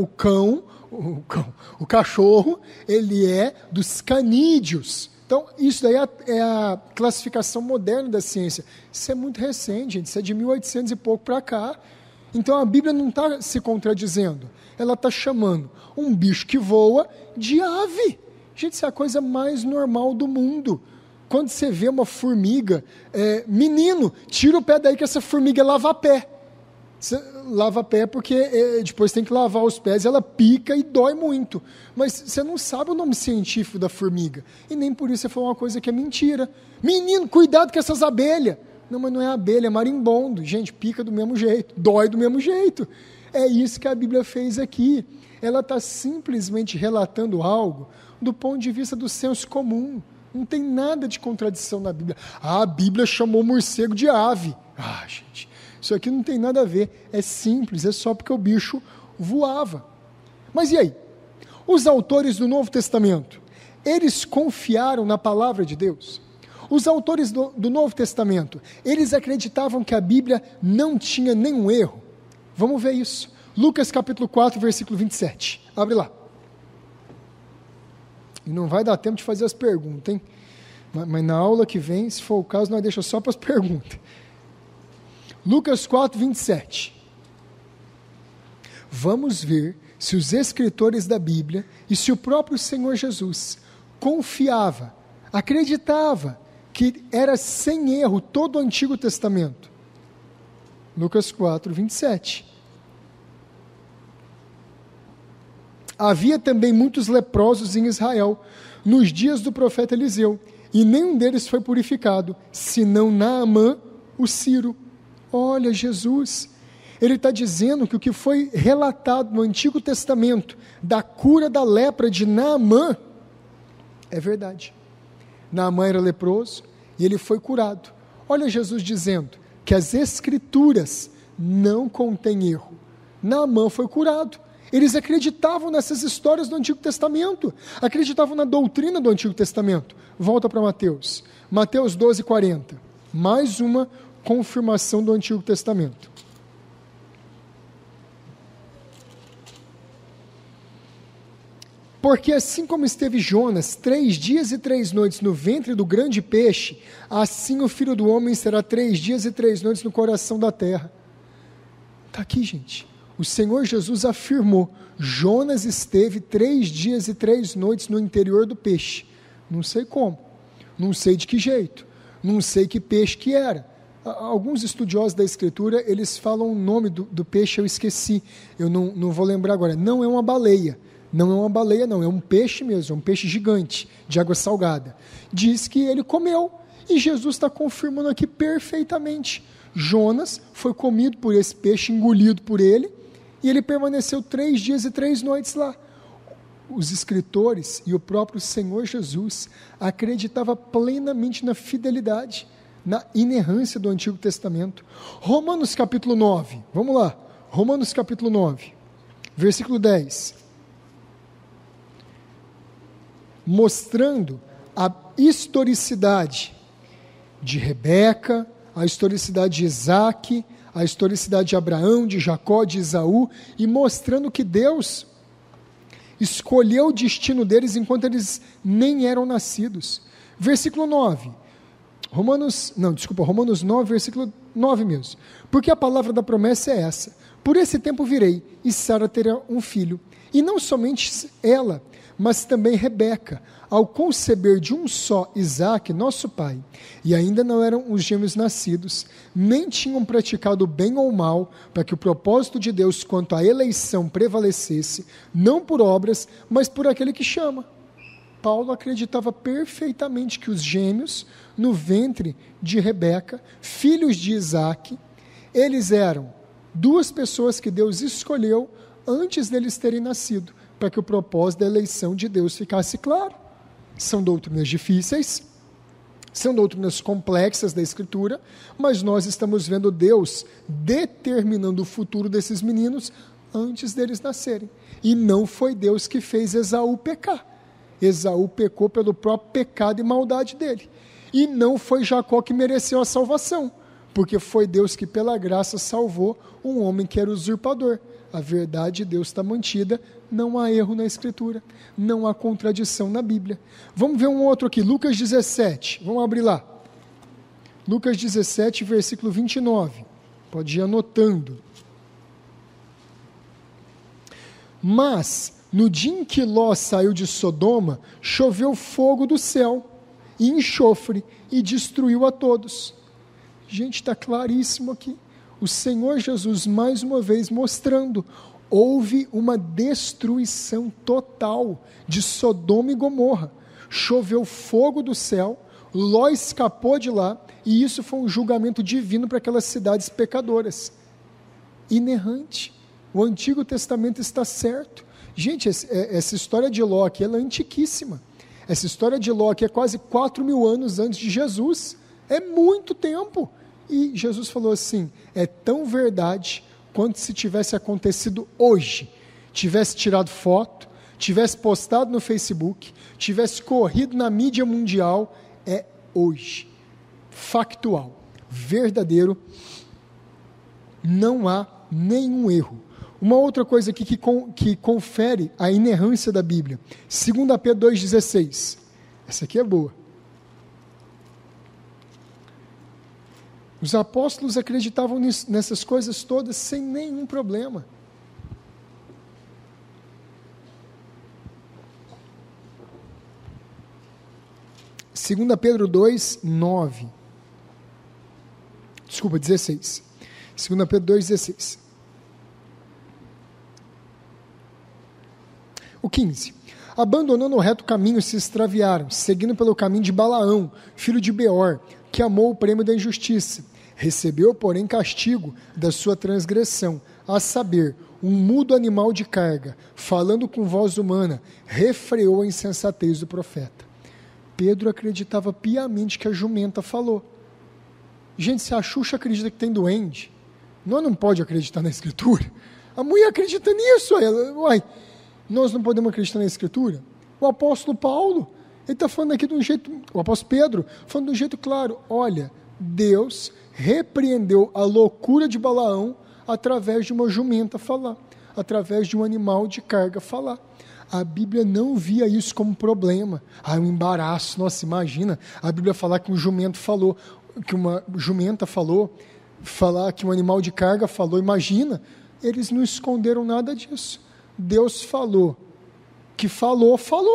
S2: cachorro, ele é dos canídeos. Então isso daí é a classificação moderna da ciência. Isso é muito recente, gente, isso é de 1800 e pouco para cá. Então a Bíblia não está se contradizendo, ela está chamando um bicho que voa de ave. Gente, isso é a coisa mais normal do mundo. Quando você vê uma formiga, menino, tira o pé daí que essa formiga é lava-pé. Você lava pé porque depois tem que lavar os pés, ela pica e dói muito. Mas você não sabe o nome científico da formiga. E nem por isso você falou uma coisa que é mentira. Menino, cuidado com essas abelhas. Não, mas não é abelha, é marimbondo. Gente, pica do mesmo jeito, dói do mesmo jeito. É isso que a Bíblia fez aqui. Ela está simplesmente relatando algo do ponto de vista do senso comum. Não tem nada de contradição na Bíblia. A Bíblia chamou o morcego de ave. Gente, isso aqui não tem nada a ver. É simples, é só porque o bicho voava. Mas e aí? Os autores do Novo Testamento, Eles confiaram na palavra de Deus. Os autores do Novo Testamento, eles acreditavam que a Bíblia não tinha nenhum erro. Vamos ver isso. Lucas capítulo 4, versículo 27. Abre lá. E não vai dar tempo de fazer as perguntas, hein? Mas na aula que vem, se for o caso, nós deixamos só para as perguntas. Lucas 4, 27. Vamos ver se os escritores da Bíblia e se o próprio Senhor Jesus confiava, acreditava que era sem erro todo o Antigo Testamento. Lucas 4, 27. Havia também muitos leprosos em Israel, nos dias do profeta Eliseu, e nenhum deles foi purificado, senão Naamã, o sírio. Olha, Jesus, ele está dizendo que o que foi relatado no Antigo Testamento, da cura da lepra de Naamã, é verdade. Naamã era leproso e ele foi curado. Olha Jesus dizendo que as Escrituras não contêm erro. Naamã foi curado. Eles acreditavam nessas histórias do Antigo Testamento, acreditavam na doutrina do Antigo Testamento. Volta para Mateus. Mateus 12, 40. Mais uma confirmação do Antigo Testamento. Porque assim como esteve Jonas 3 dias e 3 noites no ventre do grande peixe, assim o Filho do Homem será 3 dias e 3 noites no coração da terra. Está aqui, gente. O Senhor Jesus afirmou, Jonas esteve 3 dias e 3 noites no interior do peixe. Não sei como, não sei de que jeito, não sei que peixe que era. Alguns estudiosos da Escritura, eles falam o nome do peixe, eu esqueci, eu não vou lembrar agora. Não é uma baleia. Não é uma baleia, não, é um peixe mesmo, é um peixe gigante, de água salgada. Diz que ele comeu, e Jesus está confirmando aqui perfeitamente. Jonas foi comido por esse peixe, engolido por ele, e ele permaneceu 3 dias e 3 noites lá. Os escritores e o próprio Senhor Jesus acreditavam plenamente na fidelidade, na inerrância do Antigo Testamento. Romanos capítulo 9, vamos lá, Romanos capítulo 9, versículo 10. Mostrando a historicidade de Rebeca, a historicidade de Isaac, a historicidade de Abraão, de Jacó, de Esaú, e mostrando que Deus escolheu o destino deles enquanto eles nem eram nascidos. Versículo 9. Romanos 9, versículo 9 mesmo. Porque a palavra da promessa é essa: por esse tempo virei, e Sara terá um filho. E não somente ela, mas também Rebeca, ao conceber de um só Isaque, nosso pai, e ainda não eram os gêmeos nascidos, nem tinham praticado bem ou mal, para que o propósito de Deus quanto à eleição prevalecesse, não por obras, mas por aquele que chama. Paulo acreditava perfeitamente que os gêmeos, no ventre de Rebeca, filhos de Isaque, eles eram 2 pessoas que Deus escolheu antes deles terem nascido, para que o propósito da eleição de Deus ficasse claro. São doutrinas difíceis, são doutrinas complexas da Escritura, mas nós estamos vendo Deus determinando o futuro desses meninos antes deles nascerem. E não foi Deus que fez Esaú pecar. Esaú pecou pelo próprio pecado e maldade dele. E não foi Jacó que mereceu a salvação, porque foi Deus que pela graça salvou um homem que era usurpador. A verdade de Deus está mantida, não há erro na Escritura, não há contradição na Bíblia. Vamos ver um outro aqui, Lucas 17, vamos abrir lá. Lucas 17, versículo 29, pode ir anotando. Mas, no dia em que Ló saiu de Sodoma, choveu fogo do céu e enxofre e destruiu a todos. Gente, está claríssimo aqui. O Senhor Jesus, mais uma vez, mostrando, houve uma destruição total de Sodoma e Gomorra. Choveu fogo do céu, Ló escapou de lá, e isso foi um julgamento divino para aquelas cidades pecadoras. Inerrante. O Antigo Testamento está certo. Gente, essa história de Ló aqui, ela é antiquíssima. Essa história de Ló aqui é quase 4.000 anos antes de Jesus. É muito tempo. E Jesus falou assim, é tão verdade quanto se tivesse acontecido hoje. Tivesse tirado foto, tivesse postado no Facebook, tivesse corrido na mídia mundial, é hoje. Factual, verdadeiro, não há nenhum erro. Uma outra coisa aqui que confere a inerrância da Bíblia. 2 Pedro 2,16. Essa aqui é boa. Os apóstolos acreditavam nessas coisas todas sem nenhum problema. Segunda Pedro 2:9. Desculpa, 16. 2 Pedro 2:16. O 15. Abandonando o reto caminho, se extraviaram, seguindo pelo caminho de Balaão, filho de Beor, que amou o prêmio da injustiça. Recebeu, porém, castigo da sua transgressão, a saber, um mudo animal de carga, falando com voz humana, refreou a insensatez do profeta. Pedro acreditava piamente que a jumenta falou. Gente, se a Xuxa acredita que tem duende, nós não pode acreditar na Escritura. A mulher acredita nisso. Nós não podemos acreditar na Escritura? O apóstolo Paulo, ele está falando aqui de um jeito, o apóstolo Pedro, falando de um jeito claro. Olha, Deus repreendeu a loucura de Balaão através de uma jumenta falar, através de um animal de carga falar. A Bíblia não via isso como problema. Um embaraço. Nossa, imagina a Bíblia falar que um jumento falou, que uma jumenta falou, falar que um animal de carga falou. Imagina, eles não esconderam nada disso. Deus falou, que falou.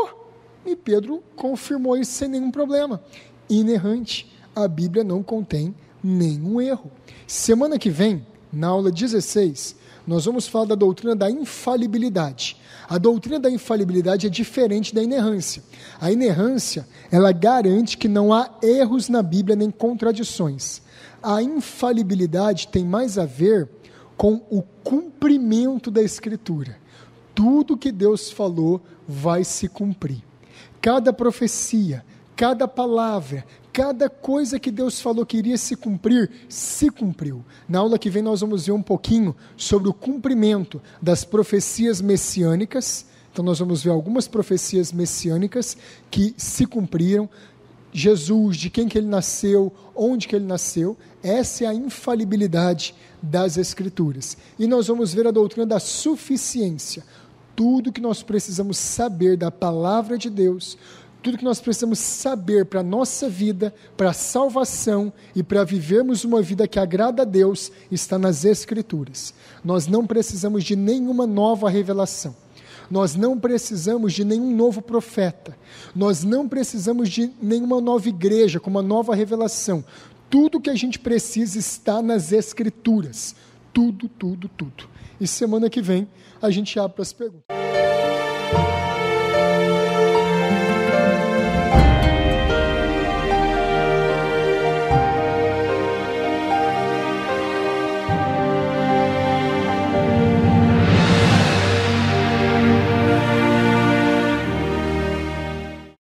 S2: E Pedro confirmou isso sem nenhum problema. Inerrante. A Bíblia não contém nenhum erro. Semana que vem, na aula 16, nós vamos falar da doutrina da infalibilidade. A doutrina da infalibilidade é diferente da inerrância. A inerrância, ela garante que não há erros na Bíblia nem contradições. A infalibilidade tem mais a ver com o cumprimento da Escritura. Tudo que Deus falou vai se cumprir. Cada profecia, cada palavra, cada coisa que Deus falou que iria se cumprir, se cumpriu. Na aula que vem nós vamos ver um pouquinho sobre o cumprimento das profecias messiânicas. Então nós vamos ver algumas profecias messiânicas que se cumpriram. Jesus, de quem que ele nasceu, onde que ele nasceu. Essa é a infalibilidade das Escrituras. E nós vamos ver a doutrina da suficiência. Tudo que nós precisamos saber da palavra de Deus, tudo que nós precisamos saber para a nossa vida, para a salvação e para vivermos uma vida que agrada a Deus, está nas Escrituras. Nós não precisamos de nenhuma nova revelação. Nós não precisamos de nenhum novo profeta. Nós não precisamos de nenhuma nova igreja com uma nova revelação. Tudo que a gente precisa está nas Escrituras. Tudo. E semana que vem a gente abre para as perguntas.